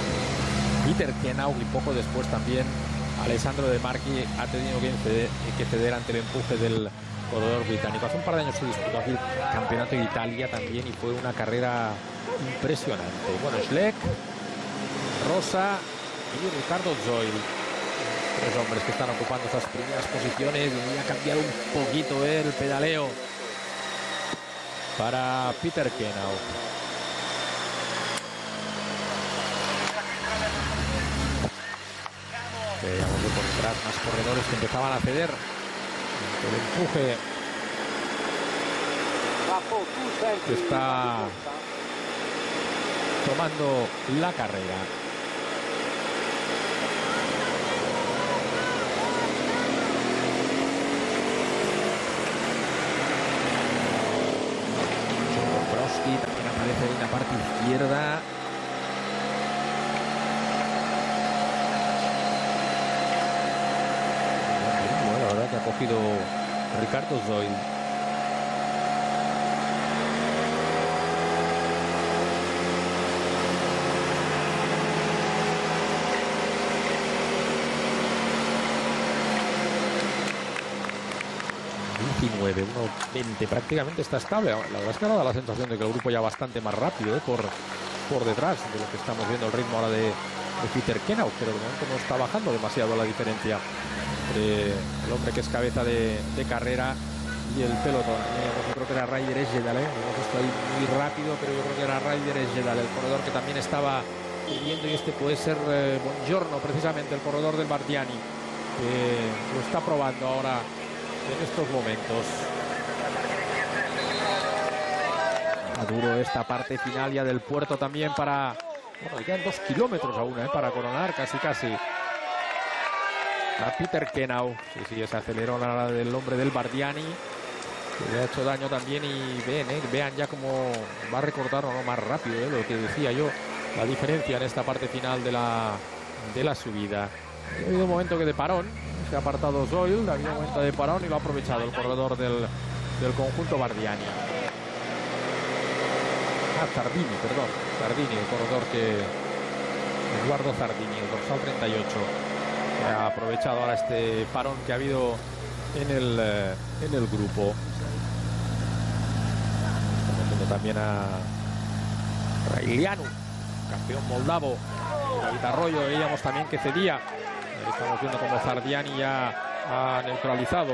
Peter Kenau, y poco después también Alessandro De Marchi ha tenido que ceder ante el empuje del corredor británico. Hace un par de años se disputó aquí el campeonato de Italia también y fue una carrera impresionante. Bueno, Schleck, Rosa y Ricardo Zoil, tres hombres que están ocupando esas primeras posiciones. Voy a cambiar un poquito el pedaleo para Peter Kenau. Veamos de por detrás más corredores que empezaban a ceder. El empuje que está tomando la carrera. Dombrowski también aparece en la parte izquierda. La verdad que ha cogido Ricardo Zoil. ...19, 1.20, prácticamente está estable. La verdad es que ahora da la sensación de que el grupo ya bastante más rápido por detrás de lo que estamos viendo el ritmo ahora de Peter Kenau, pero de momento no está bajando demasiado la diferencia entre el hombre que es cabeza de carrera y el pelotón. Yo creo que era Ryder Esjedal, hemos visto ahí muy rápido, pero yo creo que era Ryder Esjedal, el corredor que también estaba subiendo, y este puede ser Bongiorno, precisamente el corredor del Bardiani, que lo está probando ahora en estos momentos. A duro esta parte final ya del puerto también para... Bueno, quedan 2 kilómetros aún para coronar, casi. A Peter Kenau. Sí, ese acelerón ahora del hombre del Bardiani, que le ha hecho daño también, y vean ya cómo va a recortar o no más rápido, lo que decía yo, la diferencia en esta parte final de la subida. Ha habido un momento que de parón, se ha apartado Zoil, ha habido un momento de parón y lo ha aprovechado el corredor del conjunto Bardiani. Zardini, el corredor Eduardo Zardini, el dorsal 38, que ha aprovechado ahora este parón que ha habido en el grupo. Estamos viendo también a Railianu, campeón moldavo, David Arroyo, veíamos también que cedía. Ahí estamos viendo como Zardini ya ha neutralizado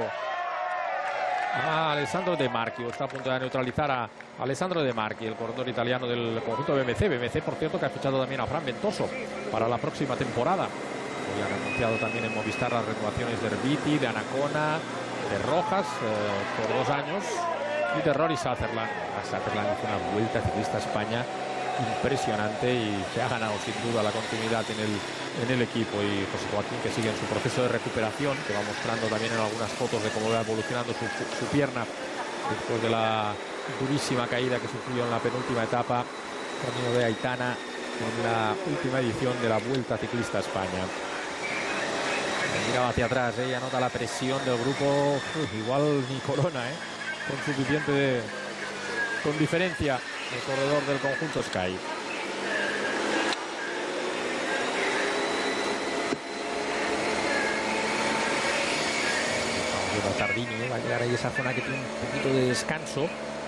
a Alessandro De Marchi, está a punto de neutralizar a Alessandro De Marchi, el corredor italiano del conjunto BMC, por cierto, que ha fichado también a Fran Ventoso para la próxima temporada. Hoy han anunciado también en Movistar las renovaciones de Herbiti, de Anacona, de Rojas por 2 años, y de Rory Sutherland. Sutherland hizo una Vuelta Ciclista a España impresionante y se ha ganado sin duda la continuidad en el equipo. Y José Joaquín, que sigue en su proceso de recuperación, que va mostrando también en algunas fotos de cómo va evolucionando su pierna después de la durísima caída que sufrió en la penúltima etapa, camino de Aitana, en la última edición de la Vuelta Ciclista a España. Miraba hacia atrás, ya nota la presión del grupo. Igual ni corona, con suficiente con diferencia el corredor del conjunto Sky. Vamos viendo a Zardini, va a llegar ahí esa zona que tiene un poquito de descanso.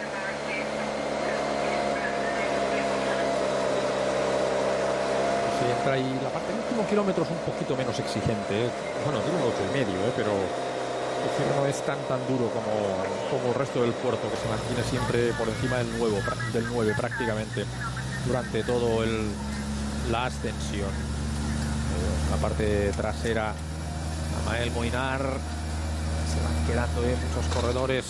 Se entra ahí la parte del último kilómetro, es un poquito menos exigente, Bueno, tiene un 8,5, pero no es tan duro como el resto del puerto, que se mantiene siempre por encima del 9 prácticamente durante todo la ascensión. La parte trasera, Amael Moinar, se van quedando muchos corredores.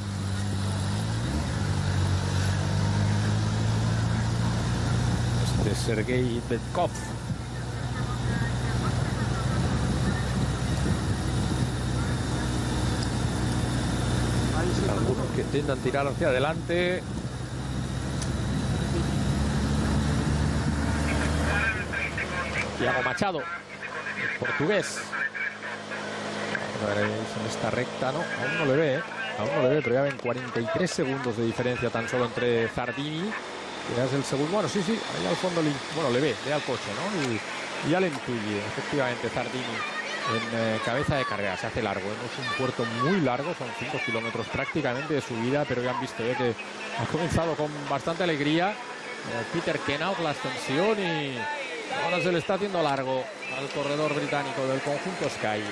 Este Sergei Betkov. Algunos que intentan tirar hacia adelante. Thiago Machado, el portugués. A ver, en esta recta, aún no le ve, pero ya ven 43 segundos de diferencia tan solo entre Zardini, que es el segundo. Bueno, sí, ahí al fondo, le ve al coche, y Alentuyi. Efectivamente, Zardini en cabeza de carrera, se hace largo, no es un puerto muy largo, son 5 kilómetros prácticamente de subida, pero ya han visto que ha comenzado con bastante alegría Peter Kennaugh la ascensión y ahora se le está haciendo largo al corredor británico del conjunto Sky.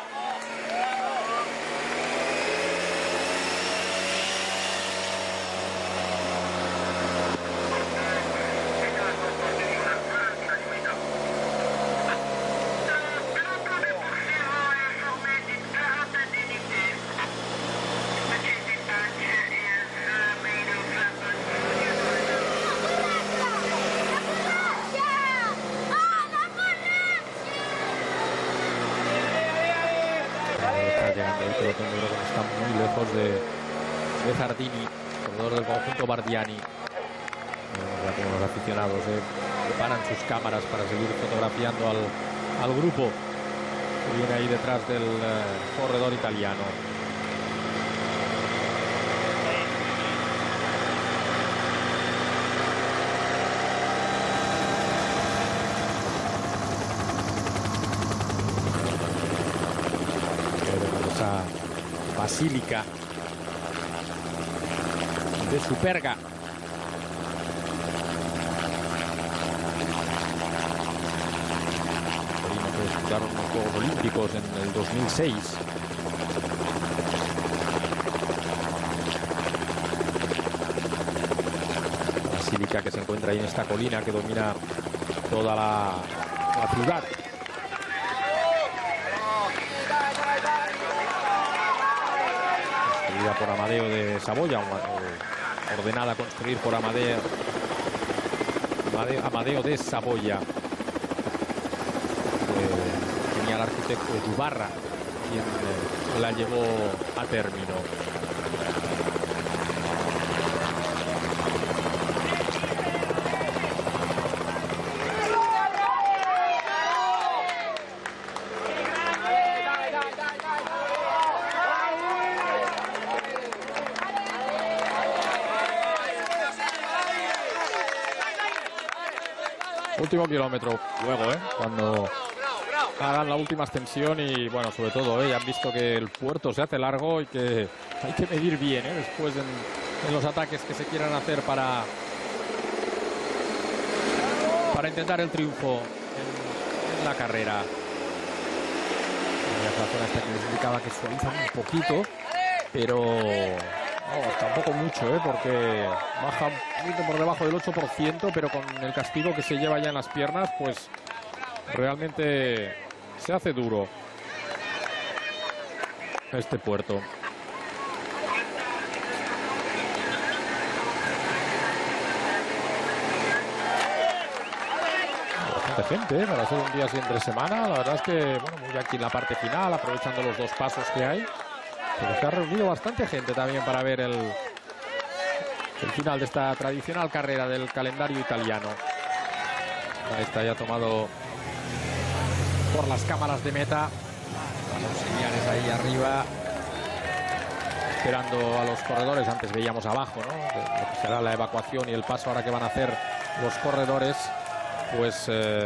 Está muy lejos de Zardini, corredor del conjunto Bardiani. Ya como los aficionados preparan sus cámaras para seguir fotografiando al grupo que viene ahí detrás del corredor italiano. Basílica de Superga. Que disputaron los Juegos Olímpicos en el 2006. Basílica que se encuentra ahí en esta colina que domina toda la ciudad. Por Amadeo de Saboya, ordenada a construir por Amadeo de Saboya. Tenía el arquitecto Dubarra quien la llevó a término. Último kilómetro luego, cuando hagan la última ascensión y bueno, sobre todo, ya han visto que el puerto se hace largo y que hay que medir bien, después en los ataques que se quieran hacer para intentar el triunfo en la carrera. La zona esta que les indicaba que suavizan un poquito, pero tampoco mucho, porque baja un poquito por debajo del 8%, pero con el castigo que se lleva ya en las piernas, pues realmente se hace duro este puerto. Bastante gente, para ser un día así entre semana. La verdad es que, bueno, muy aquí en la parte final, aprovechando los dos pasos que hay. Pero se ha reunido bastante gente también para ver el final de esta tradicional carrera del calendario italiano. Ahí está ya tomado por las cámaras de meta. Los señales ahí arriba, esperando a los corredores. Antes veíamos abajo, ¿no?, lo que será la evacuación y el paso ahora que van a hacer los corredores. Pues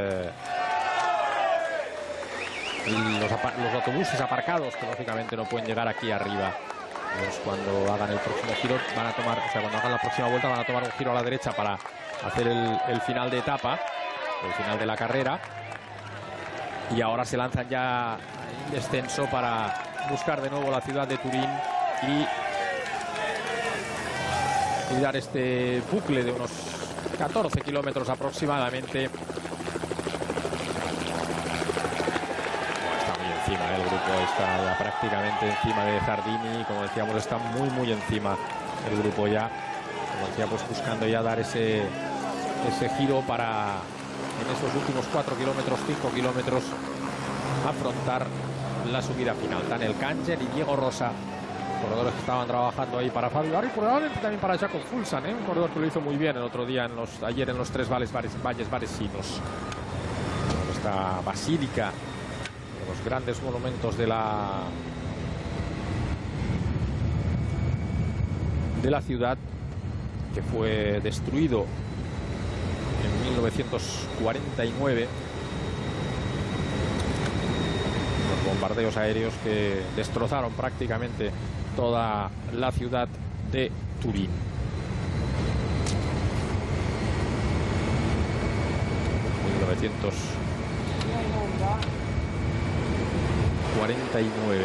los autobuses aparcados, que lógicamente no pueden llegar aquí arriba. Pues cuando hagan el próximo giro van a tomar, cuando hagan la próxima vuelta van a tomar un giro a la derecha para hacer el final de etapa, el final de la carrera. Y ahora se lanzan ya en descenso para buscar de nuevo la ciudad de Turín y dar este bucle de unos 14 kilómetros aproximadamente. El grupo está ya prácticamente encima de Zardini, como decíamos, está muy encima el grupo ya, como decía, pues buscando ya dar ese giro para en esos últimos 4 kilómetros, 5 kilómetros, afrontar la subida final. Daniel Kanger y Diego Rosa, corredores que estaban trabajando ahí para Fabio Ari, probablemente también para Jakob Fuglsang, un corredor que lo hizo muy bien el otro día, ayer en los tres valles varesinos. Esta basílica, los grandes monumentos de la ciudad, que fue destruido en 1949 bombardeos aéreos que destrozaron prácticamente toda la ciudad de Turín. En 1949.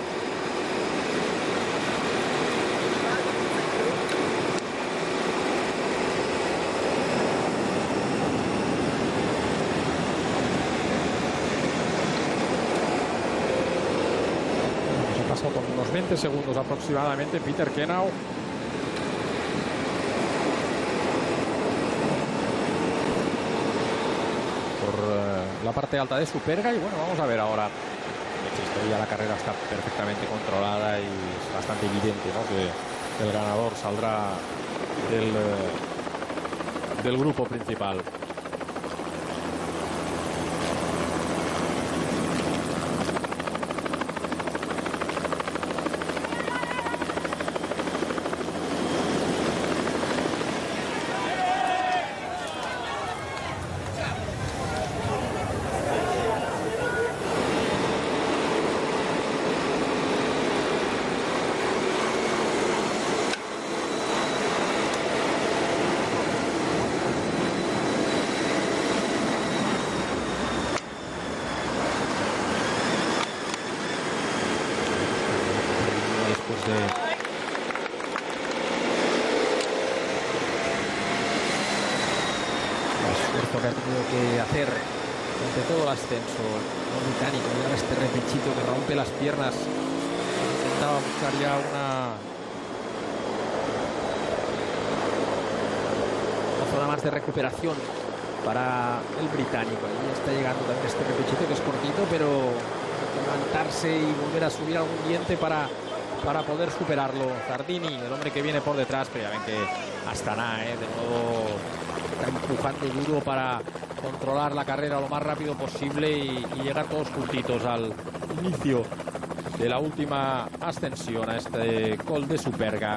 Con unos 20 segundos aproximadamente Peter Kenau. Por la parte alta de Superga. Y bueno, vamos a ver ahora. Ya la carrera está perfectamente controlada y es bastante evidente, ¿no?, que el ganador saldrá del grupo principal. Que ha tenido que hacer durante todo el ascenso el británico, mira este repechito que rompe las piernas. Intentaba buscar ya una zona más de recuperación para el británico. Ahí está llegando también este repechito que es cortito, pero levantarse y volver a subir algún diente para poder superarlo. Zardini, el hombre que viene por detrás, pero ya ven que Astana, de nuevo está empujando duro para controlar la carrera lo más rápido posible y llegar todos juntitos al inicio de la última ascensión a este Col de Superga.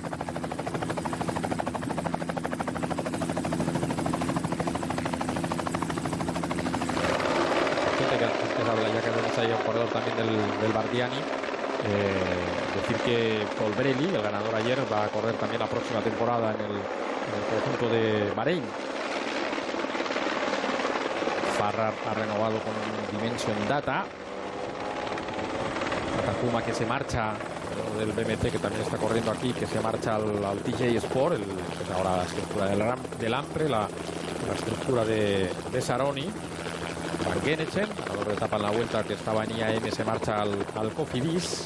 Ya que vemos ahí un corredor también del Bardiani, decir que Colbrelli, el ganador ayer, va a correr también la próxima temporada en el conjunto de Bahrein. Farrar ha renovado con Dimension Data. Takuma, que se marcha del BMC, que también está corriendo aquí, que se marcha al TJ Sport, que es ahora la estructura del Ampre, la estructura de Saroni. Van Genechen, ganador de etapa en la vuelta, que estaba en IAM, se marcha al Cofidis.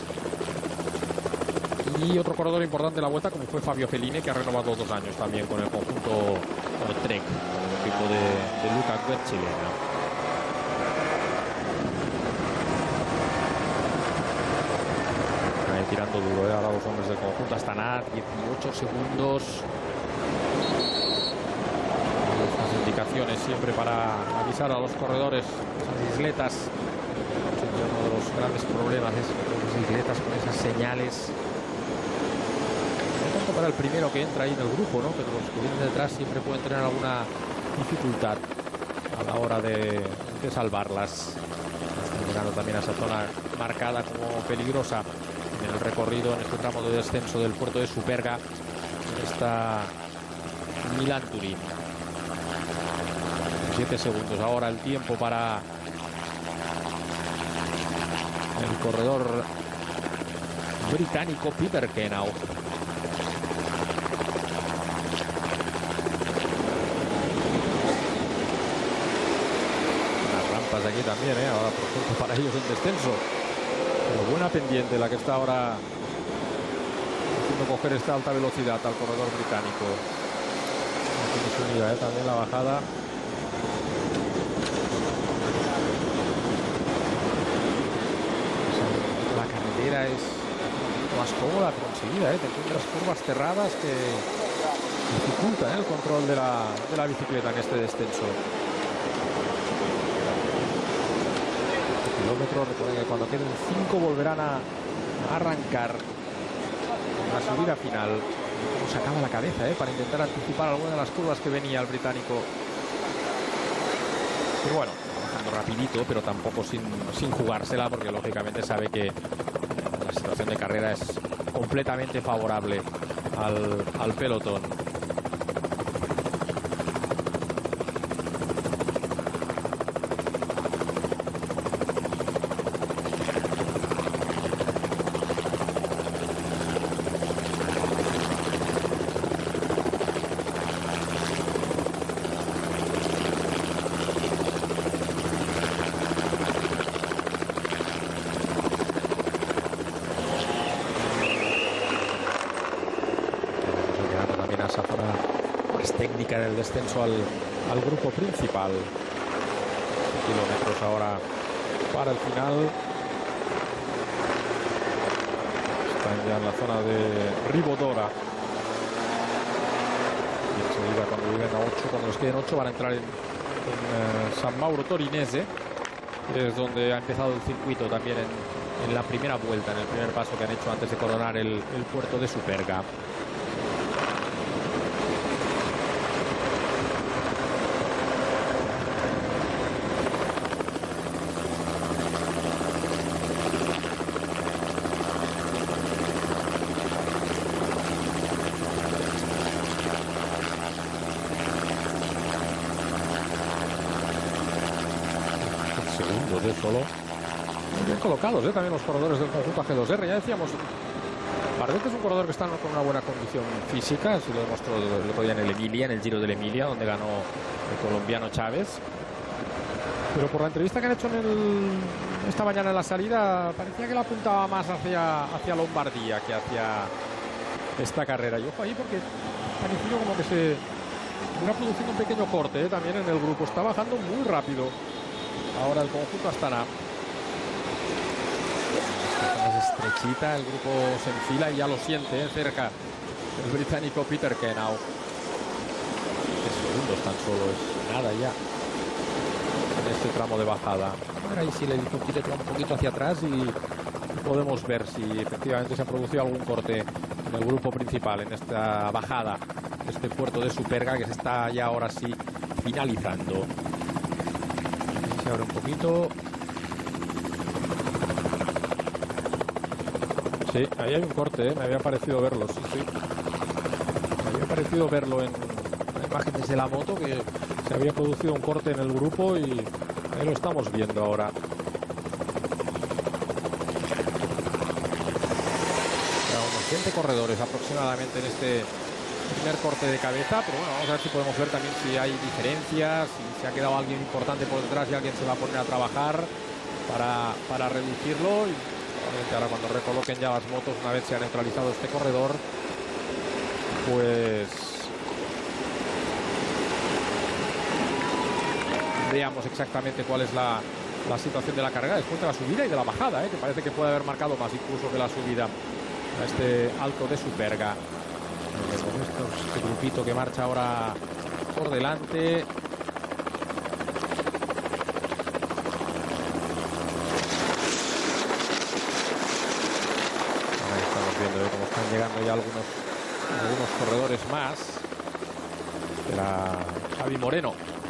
Y otro corredor importante de la vuelta, como fue Fabio Fellini, que ha renovado 2 años también con el conjunto Trek, con el equipo de Luca Guercilena. Ahí tirando duro, ahora los hombres del conjunto. Astana, 18 segundos. Estas indicaciones siempre para avisar a los corredores. Esas isletas, uno de los grandes problemas es las isletas con esas señales. No tanto para el primero que entra ahí en el grupo, ¿no?, pero los que vienen detrás siempre pueden tener alguna dificultad a la hora de salvarlas. Están llegando también a esa zona marcada como peligrosa en el recorrido, en este tramo de descenso del puerto de Superga, en esta Milán-Turín. 7 segundos ahora el tiempo para el corredor británico Peter Kenau. Las rampas aquí también, ahora por ejemplo para ellos en descenso. Pero buena pendiente la que está ahora haciendo coger esta alta velocidad al corredor británico. Aquí se unida también la bajada. Es más cómoda conseguida, te encuentras curvas cerradas que dificultan el control de la bicicleta en este descenso. Kilómetros, recuerden que cuando queden 5 volverán a arrancar la subida final. Cómo sacaba la cabeza para intentar anticipar alguna de las curvas que venía el británico. Pero bueno, avanzando rapidito, pero tampoco sin jugársela, porque lógicamente sabe que la situación de carrera es completamente favorable al pelotón. Técnica en el descenso al grupo principal. 6 kilómetros ahora para el final. Están ya en la zona de Ribodora y enseguida, cuando lleguen a 8, cuando les queden 8, van a entrar en San Mauro Torinese, que es donde ha empezado el circuito también en la primera vuelta, en el primer paso que han hecho antes de coronar el puerto de Superga. Solo bien colocados, también los corredores del conjunto AG2R. Ya decíamos, Bardet es un corredor que está con una buena condición física, se lo demostró el otro día en el Emilia, en el Giro del Emilia, donde ganó el colombiano Chávez. Pero por la entrevista que han hecho esta mañana en la salida, parecía que la apuntaba más hacia Lombardía que hacia esta carrera. Y ojo ahí, porque pareció como que se iba produciendo un pequeño corte también en el grupo. Está bajando muy rápido ahora el conjunto Astana. Es estrechita, el grupo se enfila y ya lo siente cerca el británico Peter Kenau. 3 segundos tan solo, es nada ya en este tramo de bajada. Ahora ahí sí le tira un poquito hacia atrás y podemos ver si efectivamente se ha producido algún corte en el grupo principal, en esta bajada de este puerto de Superga, que se está ya ahora sí finalizando. Se abre un poquito. Sí, ahí hay un corte, me había parecido verlo, sí. Me había parecido verlo en imágenes de la moto, que se había producido un corte en el grupo y ahí lo estamos viendo ahora. Unos 20 corredores aproximadamente en este primer corte de cabeza, pero bueno, vamos a ver si podemos ver también si hay diferencias, si se ha quedado alguien importante por detrás y alguien se va a poner a trabajar para reducirlo. Y ahora, cuando recoloquen ya las motos, una vez se ha neutralizado este corredor, pues veamos exactamente cuál es la situación de la carrera después de la subida y de la bajada, que parece que puede haber marcado más incluso que la subida a este alto de Superga. Este grupito que marcha ahora por delante. Ahí estamos viendo cómo están llegando ya algunos corredores más. Era Javi Moreno.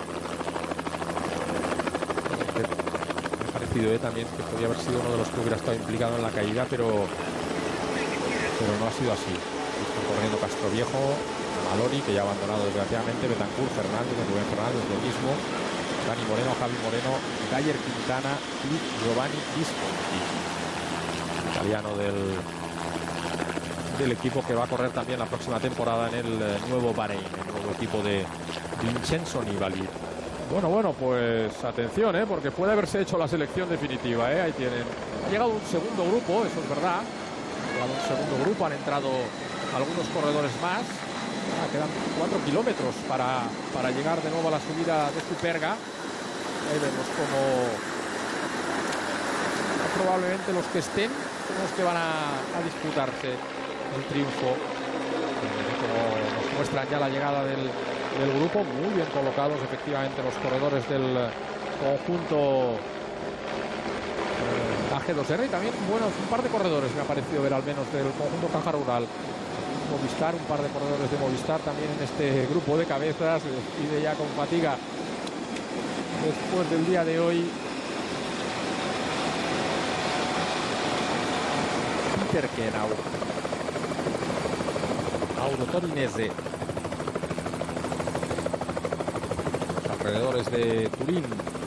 Me ha parecido también que podría haber sido uno de los que hubiera estado implicado en la caída, pero no ha sido así. Están corriendo Castroviejo, Malori, que ya ha abandonado desgraciadamente, Betancourt, Fernández, Rubén Fernández, lo mismo, Dani Moreno, Javi Moreno, Gayer Quintana y Giovanni Visconti, italiano del equipo que va a correr también la próxima temporada en el nuevo Bahrein, el nuevo equipo de Vincenzo Nibali. Bueno, pues atención, porque puede haberse hecho la selección definitiva, Ahí tienen. Ha llegado un segundo grupo, eso es verdad. Ha llegado un segundo grupo, han entrado algunos corredores más. Quedan 4 kilómetros para llegar de nuevo a la subida de Superga. Ahí vemos como probablemente los que estén son los que van a disputarse el triunfo. Como nos muestran ya la llegada del grupo, muy bien colocados efectivamente los corredores del conjunto AG2R, y también un par de corredores me ha parecido ver, al menos del conjunto Caja Rural. Movistar, un par de corredores de Movistar también en este grupo de cabezas. Y de ya con fatiga después del día de hoy. Peter Kenau, Mauro Torinese, los alrededores de Turín,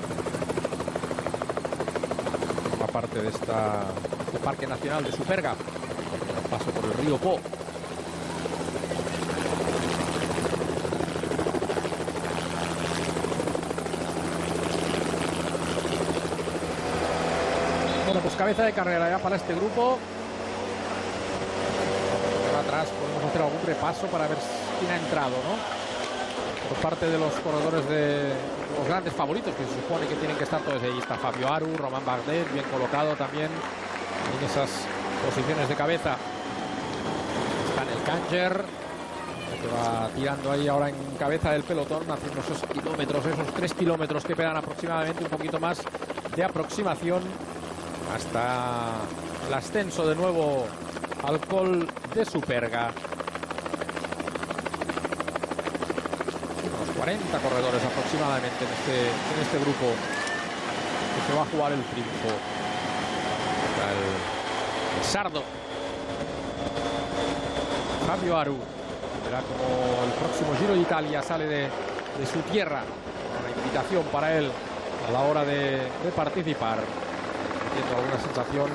forma parte de este Parque Nacional de Superga, paso por el río Po. Bueno, pues cabeza de carrera ya para este grupo. Atrás podemos hacer algún repaso para ver quién ha entrado, ¿no? Por parte de los corredores de los grandes favoritos, que se supone que tienen que estar todos ahí. Está Fabio Aru, Romain Bardet, bien colocado también en esas posiciones de cabeza. Está en el Kanger, que va tirando ahí ahora en cabeza del pelotón, haciendo esos kilómetros, esos 3 kilómetros que pegan aproximadamente, un poquito más de aproximación hasta el ascenso de nuevo al Col de Superga. Unos 40 corredores aproximadamente en este grupo que se va a jugar el triunfo. El sardo Fabio Aru verá como el próximo Giro de Italia sale de su tierra. Una invitación para él a la hora de participar, teniendo alguna sensación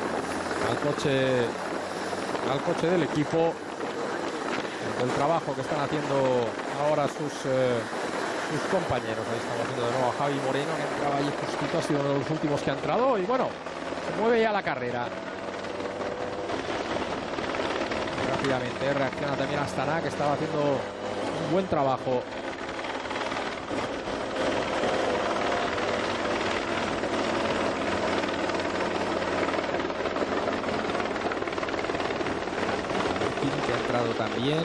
al coche del equipo, del trabajo que están haciendo ahora sus compañeros. Ahí estamos viendo de nuevo a Javi Moreno, que entraba ahí justito, ha sido uno de los últimos que ha entrado, y bueno, se mueve ya la carrera rápidamente. Reacciona también Astana, que estaba haciendo un buen trabajo. También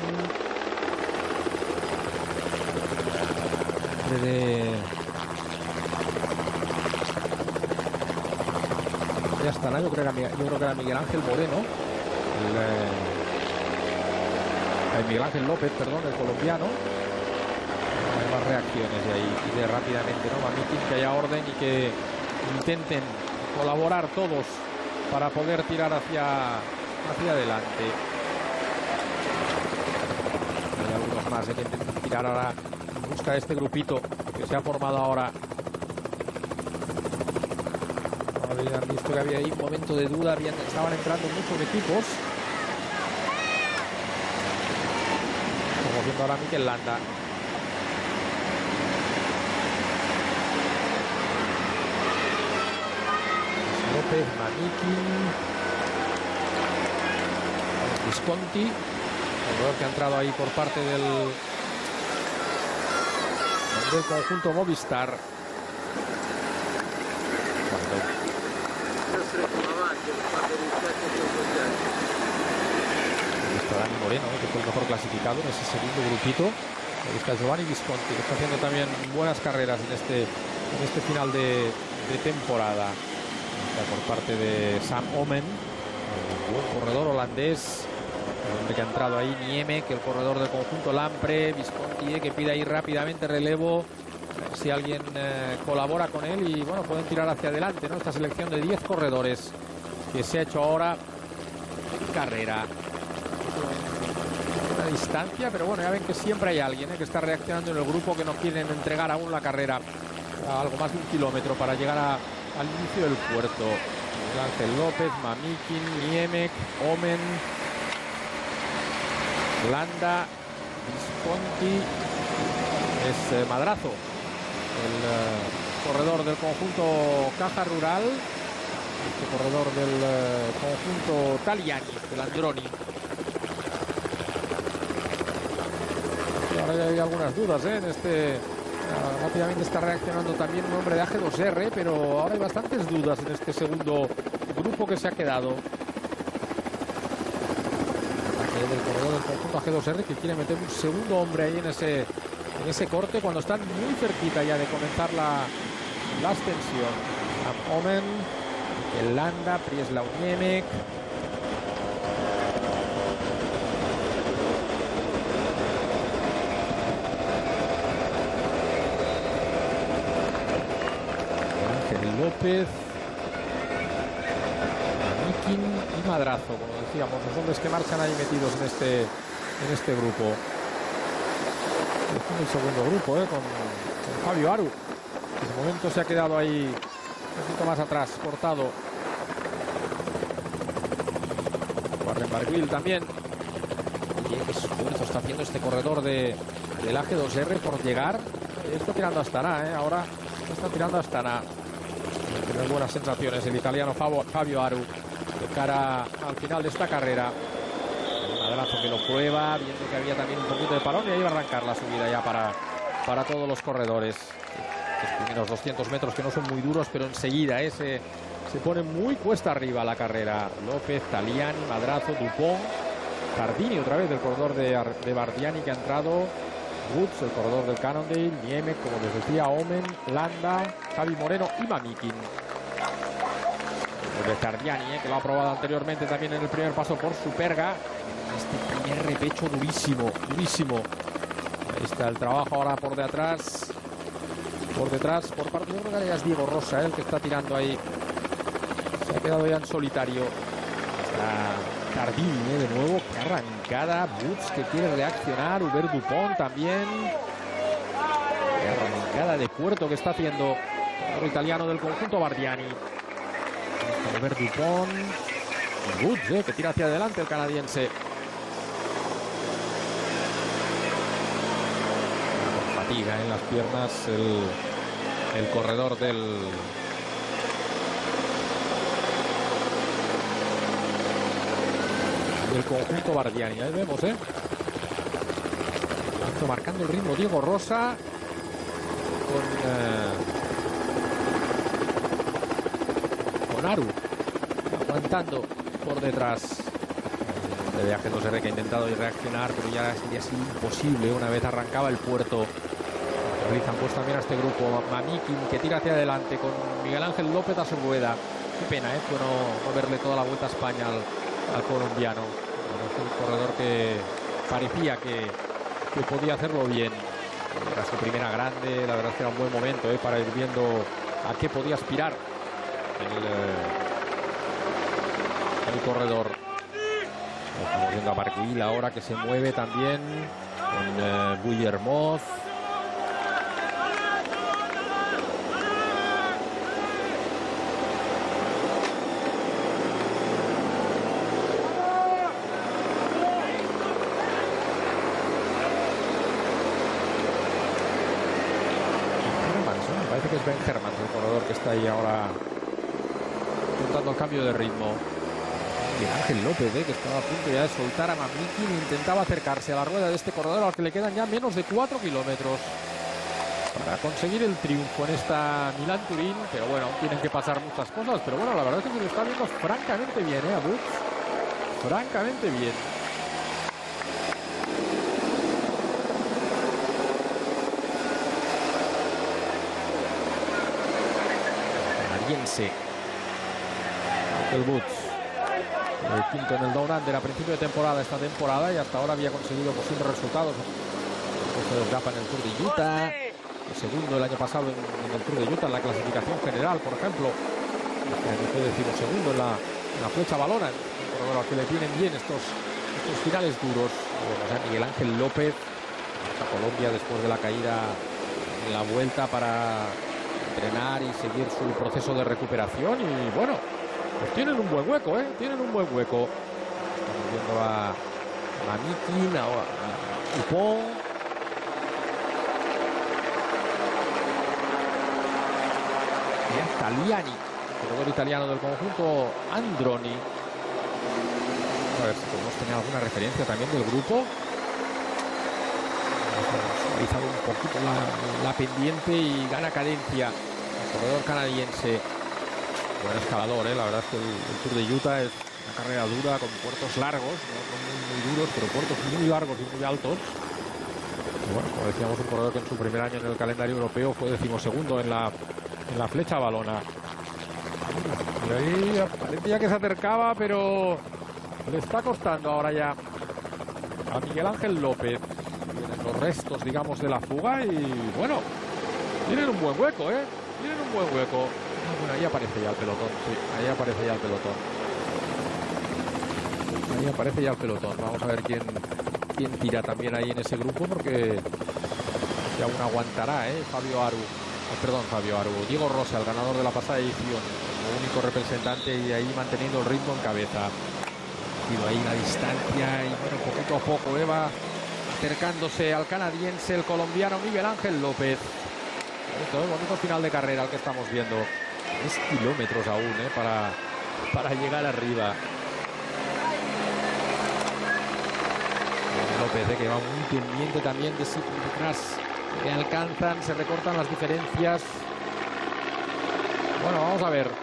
de Astana, yo creo que era Miguel Ángel Moreno, Miguel Ángel López, perdón, el colombiano. Hay más reacciones y ahí pide rápidamente, ¿no? Mamikin, que haya orden y que intenten colaborar todos para poder tirar hacia adelante. Más, que intentan tirar ahora en busca de este grupito que se ha formado ahora. Habían visto que había ahí un momento de duda, estaban entrando muchos equipos. Estamos viendo ahora a Mikel Landa. López, Mamikin, Visconti, el que ha entrado ahí por parte del conjunto Movistar. Está Dani Moreno, que fue el mejor clasificado en ese segundo grupito. Ahí está Giovanni Visconti, que está haciendo también buenas carreras en este final de temporada. Por parte de Sam Omen, el buen corredor holandés. El hombre que ha entrado ahí, Nieme, que el corredor del conjunto Lampre. Visconti, que pide ahí rápidamente relevo, a ver si alguien colabora con él y bueno, pueden tirar hacia adelante, ¿no? Esta selección de 10 corredores que se ha hecho ahora en carrera. Una distancia, pero bueno, ya ven que siempre hay alguien que está reaccionando en el grupo, que no quieren entregar aún la carrera a algo más de 1 kilómetro para llegar al inicio del puerto. Ángel López, Mamikin, Niemek, Omen, Landa, Visconti, es Madrazo, el corredor del conjunto Caja Rural, este corredor del conjunto Taliani, del Androni. Y ahora ya hay algunas dudas en rápidamente está reaccionando también un hombre de AG2R, pero ahora hay bastantes dudas en este segundo grupo que se ha quedado. Del corredor del conjunto AG2R, que quiere meter un segundo hombre ahí en ese corte cuando están muy cerquita ya de comenzar la ascensión. Sam Omen, el Landa, Prieslau Niemek. López, Mikin y Madrazo, como decíamos, los hombres que marchan ahí metidos en este grupo. Es el segundo grupo, con Fabio Aru, que de momento se ha quedado ahí un poquito más atrás, cortado. Warren Barguil también. Oye, qué esfuerzo está haciendo este corredor del AG2R por llegar. Está tirando a Astana, ahora está tirando a Astana. Tiene buenas sensaciones el italiano Fabio Aru de cara al final de esta carrera. Un madrazo que lo prueba, viendo que había también un poquito de parón, y ahí va a arrancar la subida ya para todos los corredores. Los primeros 200 metros que no son muy duros, pero enseguida se pone muy cuesta arriba la carrera. López, Taliani, Madrazo, Dupont, Cardini otra vez del corredor de Bardiani que ha entrado, Woods, el corredor del Cannondale, Niemek, como les decía, Omen, Landa, Javi Moreno y Mamikin. El de Tardiani, que lo ha probado anteriormente también en el primer paso por Superga. Este primer repecho durísimo, durísimo. Ahí está el trabajo ahora por detrás, por parte de una ya es Diego Rosa, el que está tirando ahí. Se ha quedado ya en solitario. Está Cardini, de nuevo, qué arrancada. Woods que quiere reaccionar, Hubert Dupont también. Qué arrancada de puerto que está haciendo el italiano del conjunto Bardiani. Hubert Dupont. Woods, que tira hacia adelante el canadiense. Fatiga en las piernas el corredor del conjunto Bardiani. Ahí vemos, marcando el ritmo Diego Rosa con Aru aguantando por detrás. El de AG2R que ha intentado reaccionar, pero ya sería así imposible una vez arrancaba el puerto. Realizan pues también a este grupo. Mamikin que tira hacia adelante con Miguel Ángel López a su rueda. Qué pena, fue no verle toda la vuelta a España al colombiano. Bueno, es un corredor que parecía que podía hacerlo bien. Era su primera grande, la verdad es que era un buen momento para ir viendo a qué podía aspirar el corredor. Estamos viendo a Barguil ahora que se mueve también con Guillermoz. Parece que es Ben Hermans el corredor que está ahí ahora intentando el cambio de ritmo. Y Ángel López, que estaba a punto ya de soltar a Mamikin, intentaba acercarse a la rueda de este corredor al que le quedan ya menos de 4 kilómetros para conseguir el triunfo en esta Milán-Turín. Pero bueno, aún tienen que pasar muchas cosas. Pero bueno, la verdad es que se lo está viendo francamente bien, a Woods. Francamente bien. Canadiense. El Woods. El quinto en el Down Under a principio de temporada esta temporada y hasta ahora había conseguido posibles resultados. Se desgapa en el Tour de Utah, el segundo el año pasado en el Tour de Utah en la clasificación general, por ejemplo. Este año fue decimosegundo en la flecha balona, un corredor al que le vienen bien estos finales duros. Vemos a Miguel Ángel López a Colombia después de la caída en la vuelta para entrenar y seguir su proceso de recuperación. Y bueno, pues tienen un buen hueco, tienen un buen hueco. Estamos viendo a Mamikin, a Dupont. Y a Taliani, corredor italiano del conjunto Androni. A ver si podemos tener alguna referencia también del grupo. Hemos realizado un poquito la pendiente y gana cadencia el corredor canadiense. Buen escalador, la verdad es que el Tour de Utah es una carrera dura con puertos largos, no muy duros, pero puertos muy largos y muy altos. Y bueno, como decíamos, un corredor que en su primer año en el calendario europeo fue decimosegundo en la flecha balona. Y ahí parecía que se acercaba, pero le está costando ahora ya a Miguel Ángel López. Tienen los restos, digamos, de la fuga y bueno, tienen un buen hueco, tienen un buen hueco. Bueno, ahí aparece ya el pelotón, sí, ahí aparece ya el pelotón. Ahí aparece ya el pelotón. Vamos a ver quién tira también ahí en ese grupo, porque si aún aguantará, Fabio Aru. Fabio Aru. Diego Rosa, el ganador de la pasada edición, como único representante, y ahí manteniendo el ritmo en cabeza. Y ahí la distancia, y bueno, poquito a poco va acercándose al canadiense, el colombiano Miguel Ángel López. Bonito final de carrera el que estamos viendo. 3 kilómetros aún para llegar arriba. López, que va muy pendiente también de si detrás le alcanzan, se recortan las diferencias. Bueno, vamos a ver.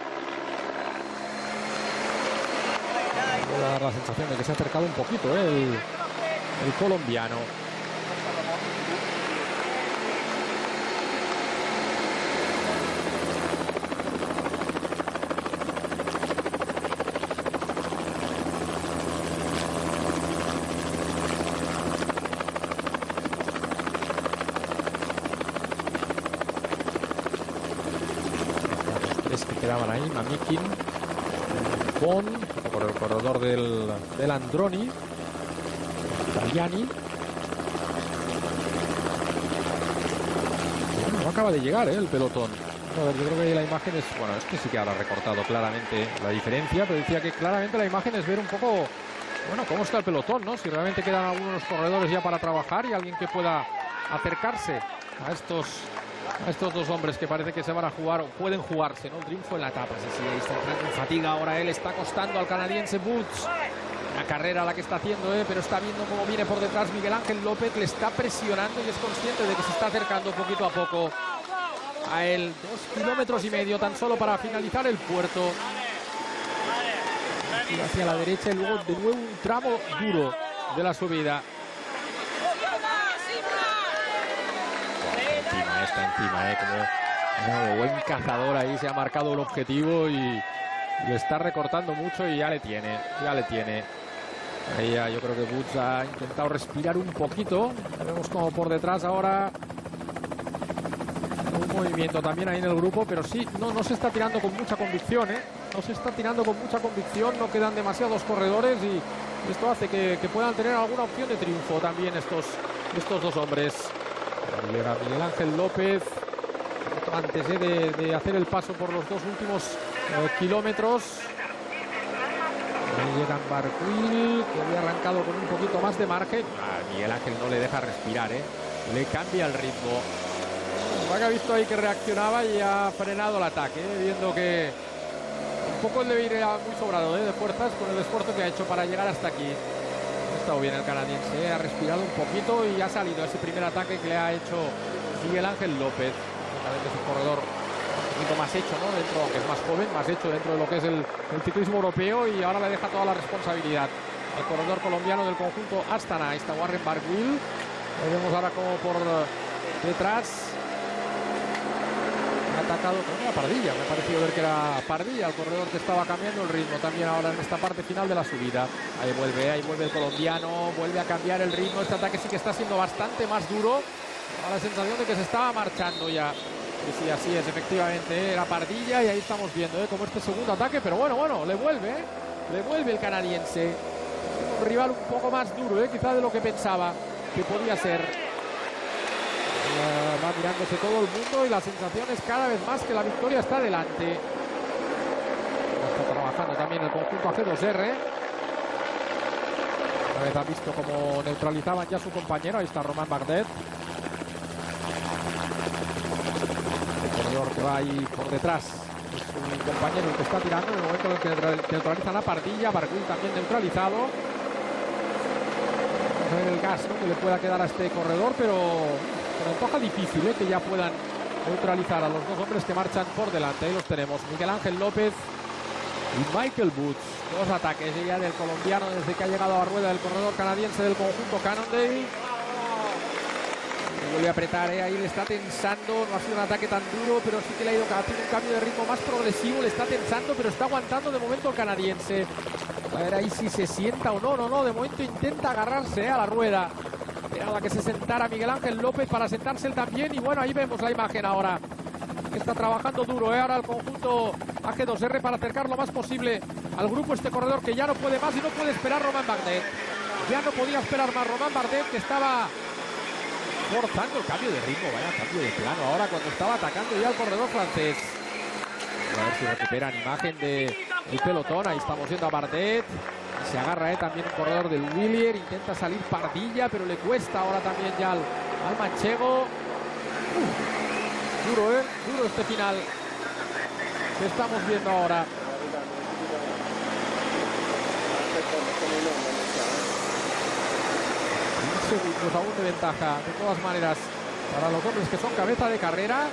Voy a dar la sensación de que se ha acercado un poquito el colombiano. Quedaban ahí Mamikin, Bon, por el corredor del Androni, Tagliani. Bueno, no acaba de llegar el pelotón. A ver, yo creo que la imagen es, bueno, este sí que habrá recortado claramente la diferencia, pero decía que claramente la imagen es ver un poco, bueno, cómo está el pelotón, ¿no? Si realmente quedan algunos corredores ya para trabajar y alguien que pueda acercarse a estos dos hombres que parece que se van a jugar o pueden jugarse, ¿no? El triunfo en la etapa. Sí, ahí está entrando en fatiga. Ahora él está costando al canadiense Boots. Una carrera la que está haciendo, pero está viendo cómo viene por detrás Miguel Ángel López. Le está presionando y es consciente de que se está acercando poquito a poco a él. 2,5 kilómetros tan solo para finalizar el puerto. Y hacia la derecha y luego de nuevo un tramo duro de la subida. Está encima, como buen cazador ahí se ha marcado el objetivo y le está recortando mucho y ya le tiene. Ahí ya yo creo que Boots ha intentado respirar un poquito. Vemos como por detrás ahora un movimiento también ahí en el grupo, pero sí, no se está tirando con mucha convicción, no se está tirando con mucha convicción, no quedan demasiados corredores y esto hace que puedan tener alguna opción de triunfo también estos dos hombres. Llega Miguel Ángel López antes de hacer el paso por los 2 últimos kilómetros. Ahí llegan Barguil, que había arrancado con un poquito más de margen. Miguel Ángel no le deja respirar, le cambia el ritmo. Ha visto ahí que reaccionaba y ha frenado el ataque, viendo que un poco debe ir muy sobrado de fuerzas con el esfuerzo que ha hecho para llegar hasta aquí. Ha estado bien el canadiense, ha respirado un poquito y ha salido ese primer ataque que le ha hecho Miguel Ángel López. Es un corredor un poquito más hecho, ¿no? Dentro, aunque es más joven, más hecho dentro de lo que es el ciclismo europeo, y ahora le deja toda la responsabilidad al corredor colombiano del conjunto Astana. Ahí está Warren Barguil. Vemos ahora como por detrás ha atacado con una Pardilla. Me ha parecido ver que era Pardilla el corredor que estaba cambiando el ritmo también ahora en esta parte final de la subida. Ahí vuelve el colombiano, vuelve a cambiar el ritmo. Este ataque sí que está siendo bastante más duro. A la sensación de que se estaba marchando ya. Y sí, así es, efectivamente, era Pardilla, y ahí estamos viendo como este segundo ataque, pero bueno, le vuelve el canadiense. Un rival un poco más duro, quizá de lo que pensaba que podía ser. Va mirándose todo el mundo y la sensación es cada vez más que la victoria está delante. Está trabajando también el conjunto AG2R. Una vez ha visto cómo neutralizaban ya a su compañero. Ahí está Romain Bardet. El corredor que va ahí por detrás es su compañero el que está tirando. En el momento en el que neutralizan a Pardilla, Barguil también neutralizado. Vamos a ver el gas, ¿no?, que le pueda quedar a este corredor, pero me antoja difícil que ya puedan neutralizar a los dos hombres que marchan por delante. Ahí los tenemos, Miguel Ángel López y Michael Boots. 2 ataques ya del colombiano desde que ha llegado a la rueda del corredor canadiense del conjunto Cannondale. Vuelve a apretar, ahí le está tensando. No ha sido un ataque tan duro, pero sí que le ha ido haciendo un cambio de ritmo más progresivo. Le está tensando, pero está aguantando de momento el canadiense. A ver ahí si se sienta o no. No, de momento intenta agarrarse a la rueda. Esperaba que se sentara Miguel Ángel López para sentarse él también. Y bueno, ahí vemos la imagen ahora que está trabajando duro, ahora el conjunto AG2R para acercar lo más posible al grupo este corredor que ya no puede más y no puede esperar Romain Bardet. Ya no podía esperar más Romain Bardet, que estaba forzando el cambio de ritmo, vaya cambio de plano ahora cuando estaba atacando ya el corredor francés. A ver si recuperan imagen del pelotón. Ahí estamos viendo a Bardet. Se agarra también un corredor del Willier. Intenta salir Pardilla, pero le cuesta ahora también ya al manchego. Duro, duro este final que estamos viendo ahora. 15 segundos aún de ventaja, de todas maneras, para los hombres que son cabeza de carrera.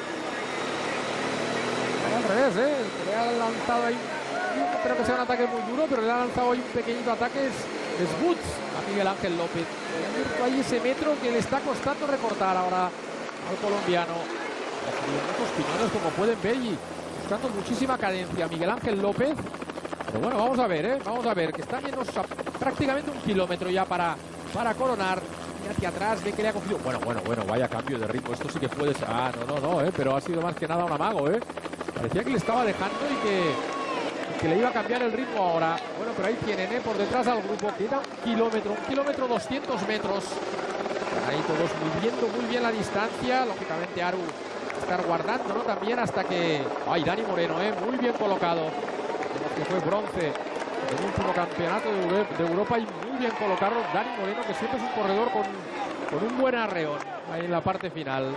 Al revés, le ha lanzado ahí, no creo que sea un ataque muy duro, pero le ha lanzado ahí un pequeñito ataque es Woods a Miguel Ángel López. Ha ahí ese metro que le está costando recortar ahora al colombiano. Muchos piñones, como pueden ver, y buscando muchísima cadencia Miguel Ángel López. Pero bueno, vamos a ver, que está menos prácticamente 1 kilómetro ya para coronar. Y hacia atrás ve que le ha cogido. Bueno, vaya cambio de ritmo. Esto sí que puede ser. Ah, no, pero ha sido más que nada un amago, Parecía que le estaba dejando y que le iba a cambiar el ritmo ahora. Bueno, pero ahí tienen, por detrás al grupo. Queda 1 kilómetro 200 metros. Están ahí todos midiendo muy bien la distancia. Lógicamente Aru estar guardando, también hasta que... Ay, Dani Moreno, muy bien colocado. Que fue bronce en el último campeonato de Europa y muy bien colocado Dani Moreno, que siempre es un corredor con un buen arreón ahí en la parte final.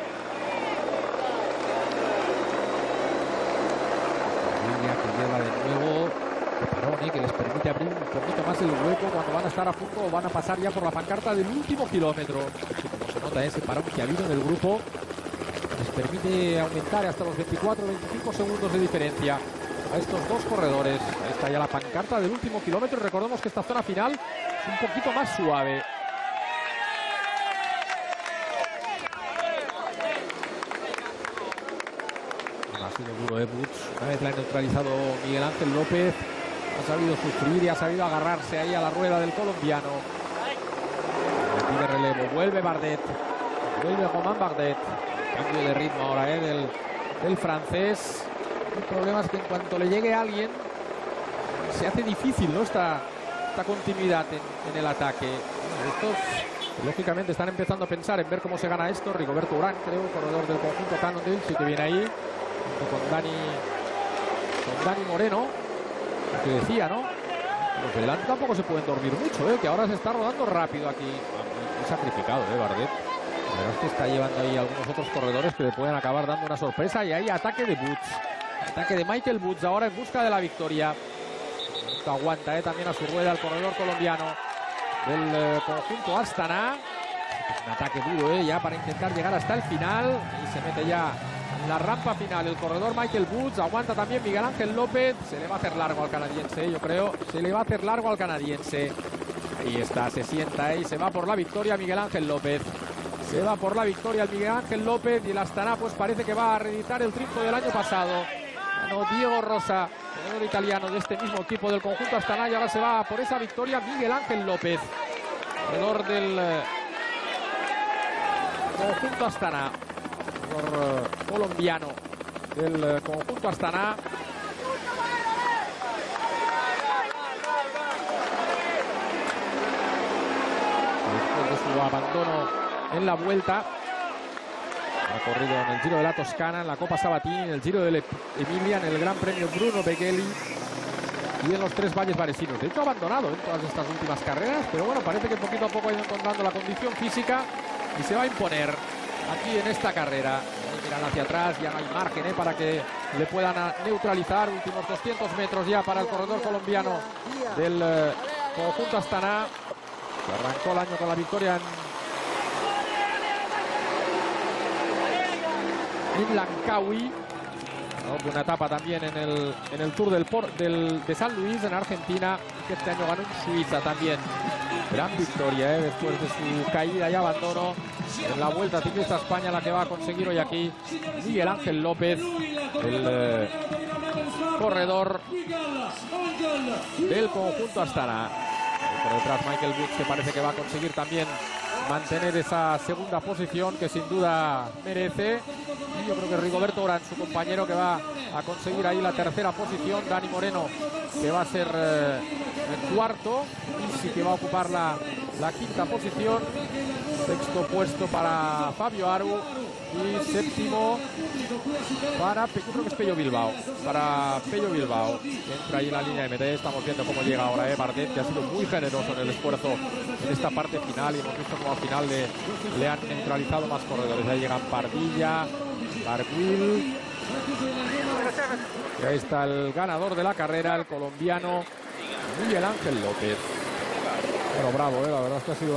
Que lleva de nuevo Paroni, que les permite abrir un poquito más el hueco cuando van a estar a punto o van a pasar ya por la pancarta del último kilómetro. Como se nota ese parón que ha habido en el grupo, les permite aumentar hasta los 24-25 segundos de diferencia a estos dos corredores. Ahí está ya la pancarta del último kilómetro. Recordemos que esta zona final es un poquito más suave. Ha sido duro Woods. Una vez la ha neutralizado Miguel Ángel López, ha sabido sufrir y ha sabido agarrarse ahí a la rueda del colombiano. Le pide relevo, vuelve Bardet, vuelve Romain Bardet. Cambio de ritmo ahora del francés. El problema es que en cuanto le llegue a alguien se hace difícil, esta continuidad en el ataque. Estos lógicamente están empezando a pensar en ver cómo se gana esto. Rigoberto Urán, creo, corredor del conjunto Cannondale, sí que viene ahí junto con Dani Moreno, lo que decía, los delante tampoco se pueden dormir mucho, que ahora se está rodando rápido aquí. Muy sacrificado, Bardet. Pero es que está llevando ahí algunos otros corredores que le pueden acabar dando una sorpresa. Y ahí ataque de Woods. Ataque de Michael Woods ahora en busca de la victoria. Aguanta también a su rueda el corredor colombiano del conjunto Astana. Un ataque duro ya para intentar llegar hasta el final. Y se mete ya en la rampa final el corredor Michael Woods. Aguanta también Miguel Ángel López. Se le va a hacer largo al canadiense, yo creo. Se le va a hacer largo al canadiense. Ahí está, se sienta y se va por la victoria Miguel Ángel López. Se va por la victoria el Miguel Ángel López, y el Astana pues parece que va a reeditar el triunfo del año pasado. Ganó Diego Rosa, corredor italiano de este mismo equipo del conjunto Astana, y ahora se va por esa victoria Miguel Ángel López, corredor del conjunto Astana, corredor colombiano del conjunto Astana. Después de su abandono en la vuelta, ha corrido en el Giro de la Toscana, en la Copa Sabatini, en el Giro de Emilia, en el Gran Premio Bruno Beghelli y en los 3 Valles Varesinos. De hecho, ha abandonado en todas estas últimas carreras, pero bueno, parece que poquito a poco ha ido encontrando la condición física y se va a imponer aquí en esta carrera. Miran hacia atrás, ya no hay margen para que le puedan neutralizar. Últimos 200 metros ya para el corredor colombiano del conjunto Astana, que arrancó el año con la victoria en Langkawi, una etapa también en el Tour de San Luis en Argentina, que este año ganó en Suiza también. Gran victoria después de su caída y abandono en la Vuelta Ciclista a España, la que va a conseguir hoy aquí Miguel Ángel López, el corredor del conjunto Astana. Por detrás Michael Woods, que parece que va a conseguir también mantener esa segunda posición que sin duda merece. Y yo creo que Rigoberto Urán, su compañero, que va a conseguir ahí la tercera posición. Dani Moreno, que va a ser el cuarto. Y sí que va a ocupar la quinta posición. Sexto puesto para Fabio Aru. Y séptimo para, yo creo que es Pello Bilbao. Para Pello Bilbao, que entra ahí en la línea de meta. Estamos viendo cómo llega ahora Bardet, que ha sido muy generoso en el esfuerzo en esta parte final. Y hemos visto cómo al final le han neutralizado más corredores. Ahí llegan Pardilla, Barguil. Y ahí está el ganador de la carrera, el colombiano Miguel Ángel López. Bueno, bravo, la verdad es que ha sido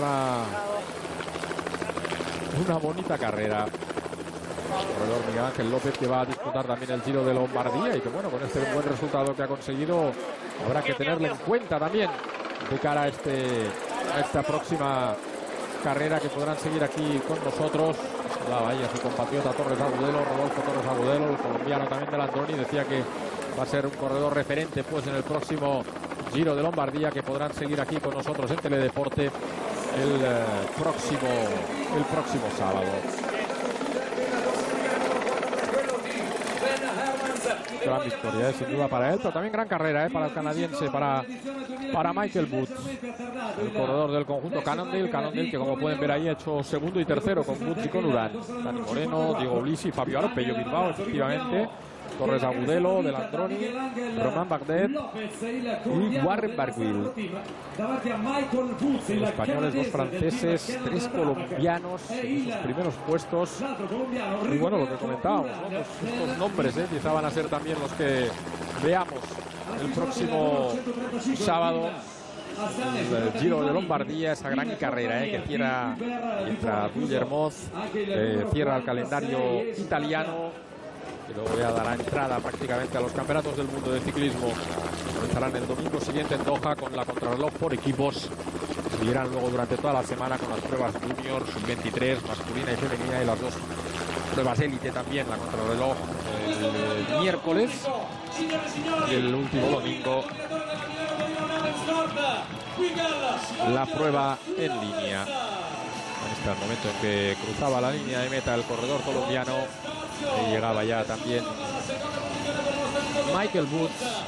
una bonita carrera. El corredor Miguel Ángel López, que va a disputar también el Giro de Lombardía y que, bueno, con este buen resultado que ha conseguido, habrá que tenerlo en cuenta también de cara a esta próxima carrera que podrán seguir aquí con nosotros. Hablaba ahí a su compatriota Torres Agudelo, Rodolfo Torres Agudelo, el colombiano también del Androni, decía que va a ser un corredor referente pues en el próximo Giro de Lombardía, que podrán seguir aquí con nosotros en Teledeporte el próximo sábado. Gran victoria, sin duda para él, pero también gran carrera para el canadiense, para Michael Woods, el corredor del conjunto Cannondale, que como pueden ver ahí ha hecho segundo y tercero con Woods y con Urán. Dani Moreno, Diego Ulisi, Fabio Aru, Pello Bilbao, efectivamente, Torres Agudelo, del Androni, Román Bardet y Warren Barguil. Los españoles, dos franceses, tres colombianos en sus primeros puestos. Y bueno, lo que comentábamos, ¿no? Pues estos nombres quizá van a ser también los que veamos el próximo sábado. El Giro de Lombardía, esa gran carrera que cierra Guillermoz, cierra el calendario italiano. Y luego ya dará entrada prácticamente a los campeonatos del mundo de ciclismo. Comenzarán el domingo siguiente en Doha con la contrarreloj por equipos. Seguirán luego durante toda la semana con las pruebas junior, sub-23, masculina y femenina, y las dos pruebas élite también, la contrarreloj el miércoles y el último domingo la prueba en línea. Hasta el momento en que cruzaba la línea de meta el corredor colombiano, y llegaba ya también Michael Woods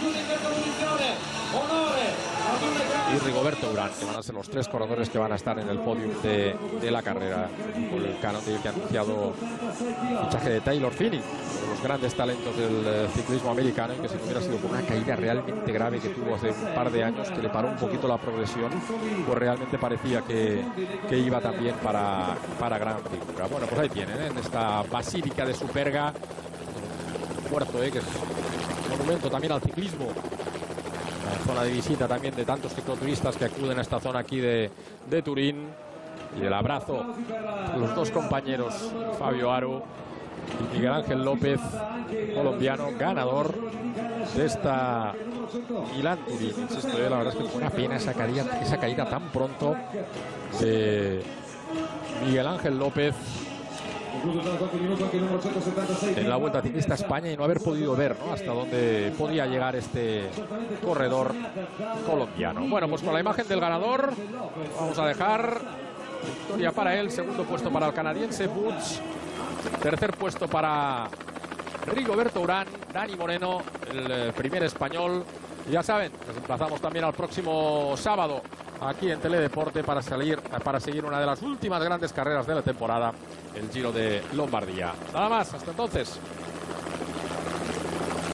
y Rigoberto Urán, que van a ser los tres corredores que van a estar en el podium de la carrera. Por el Cannondale, que ha anunciado el fichaje de Taylor Phinney, uno de los grandes talentos del ciclismo americano, y que si no hubiera sido por una caída realmente grave que tuvo hace un par de años, que le paró un poquito la progresión, pues realmente parecía que iba también para gran figura. Bueno, pues ahí tienen, en esta Basílica de Superga, un puerto que es un monumento también al ciclismo. Una zona de visita también de tantos cicloturistas que acuden a esta zona aquí de Turín. Y el abrazo a los dos compañeros, Fabio Aru y Miguel Ángel López, colombiano, ganador de esta Milán-Turín. Insisto, la verdad es que fue una pena esa caída tan pronto de Miguel Ángel López en la Vuelta Ciclista a España, y no haber podido ver hasta dónde podía llegar este corredor colombiano. Bueno, pues con la imagen del ganador vamos a dejar victoria para él, segundo puesto para el canadiense Woods, tercer puesto para Rigoberto Urán, Dani Moreno, el primer español. Y ya saben, nos emplazamos también al próximo sábado aquí en Teledeporte para seguir una de las últimas grandes carreras de la temporada, el Giro de Lombardía. Nada más, hasta entonces.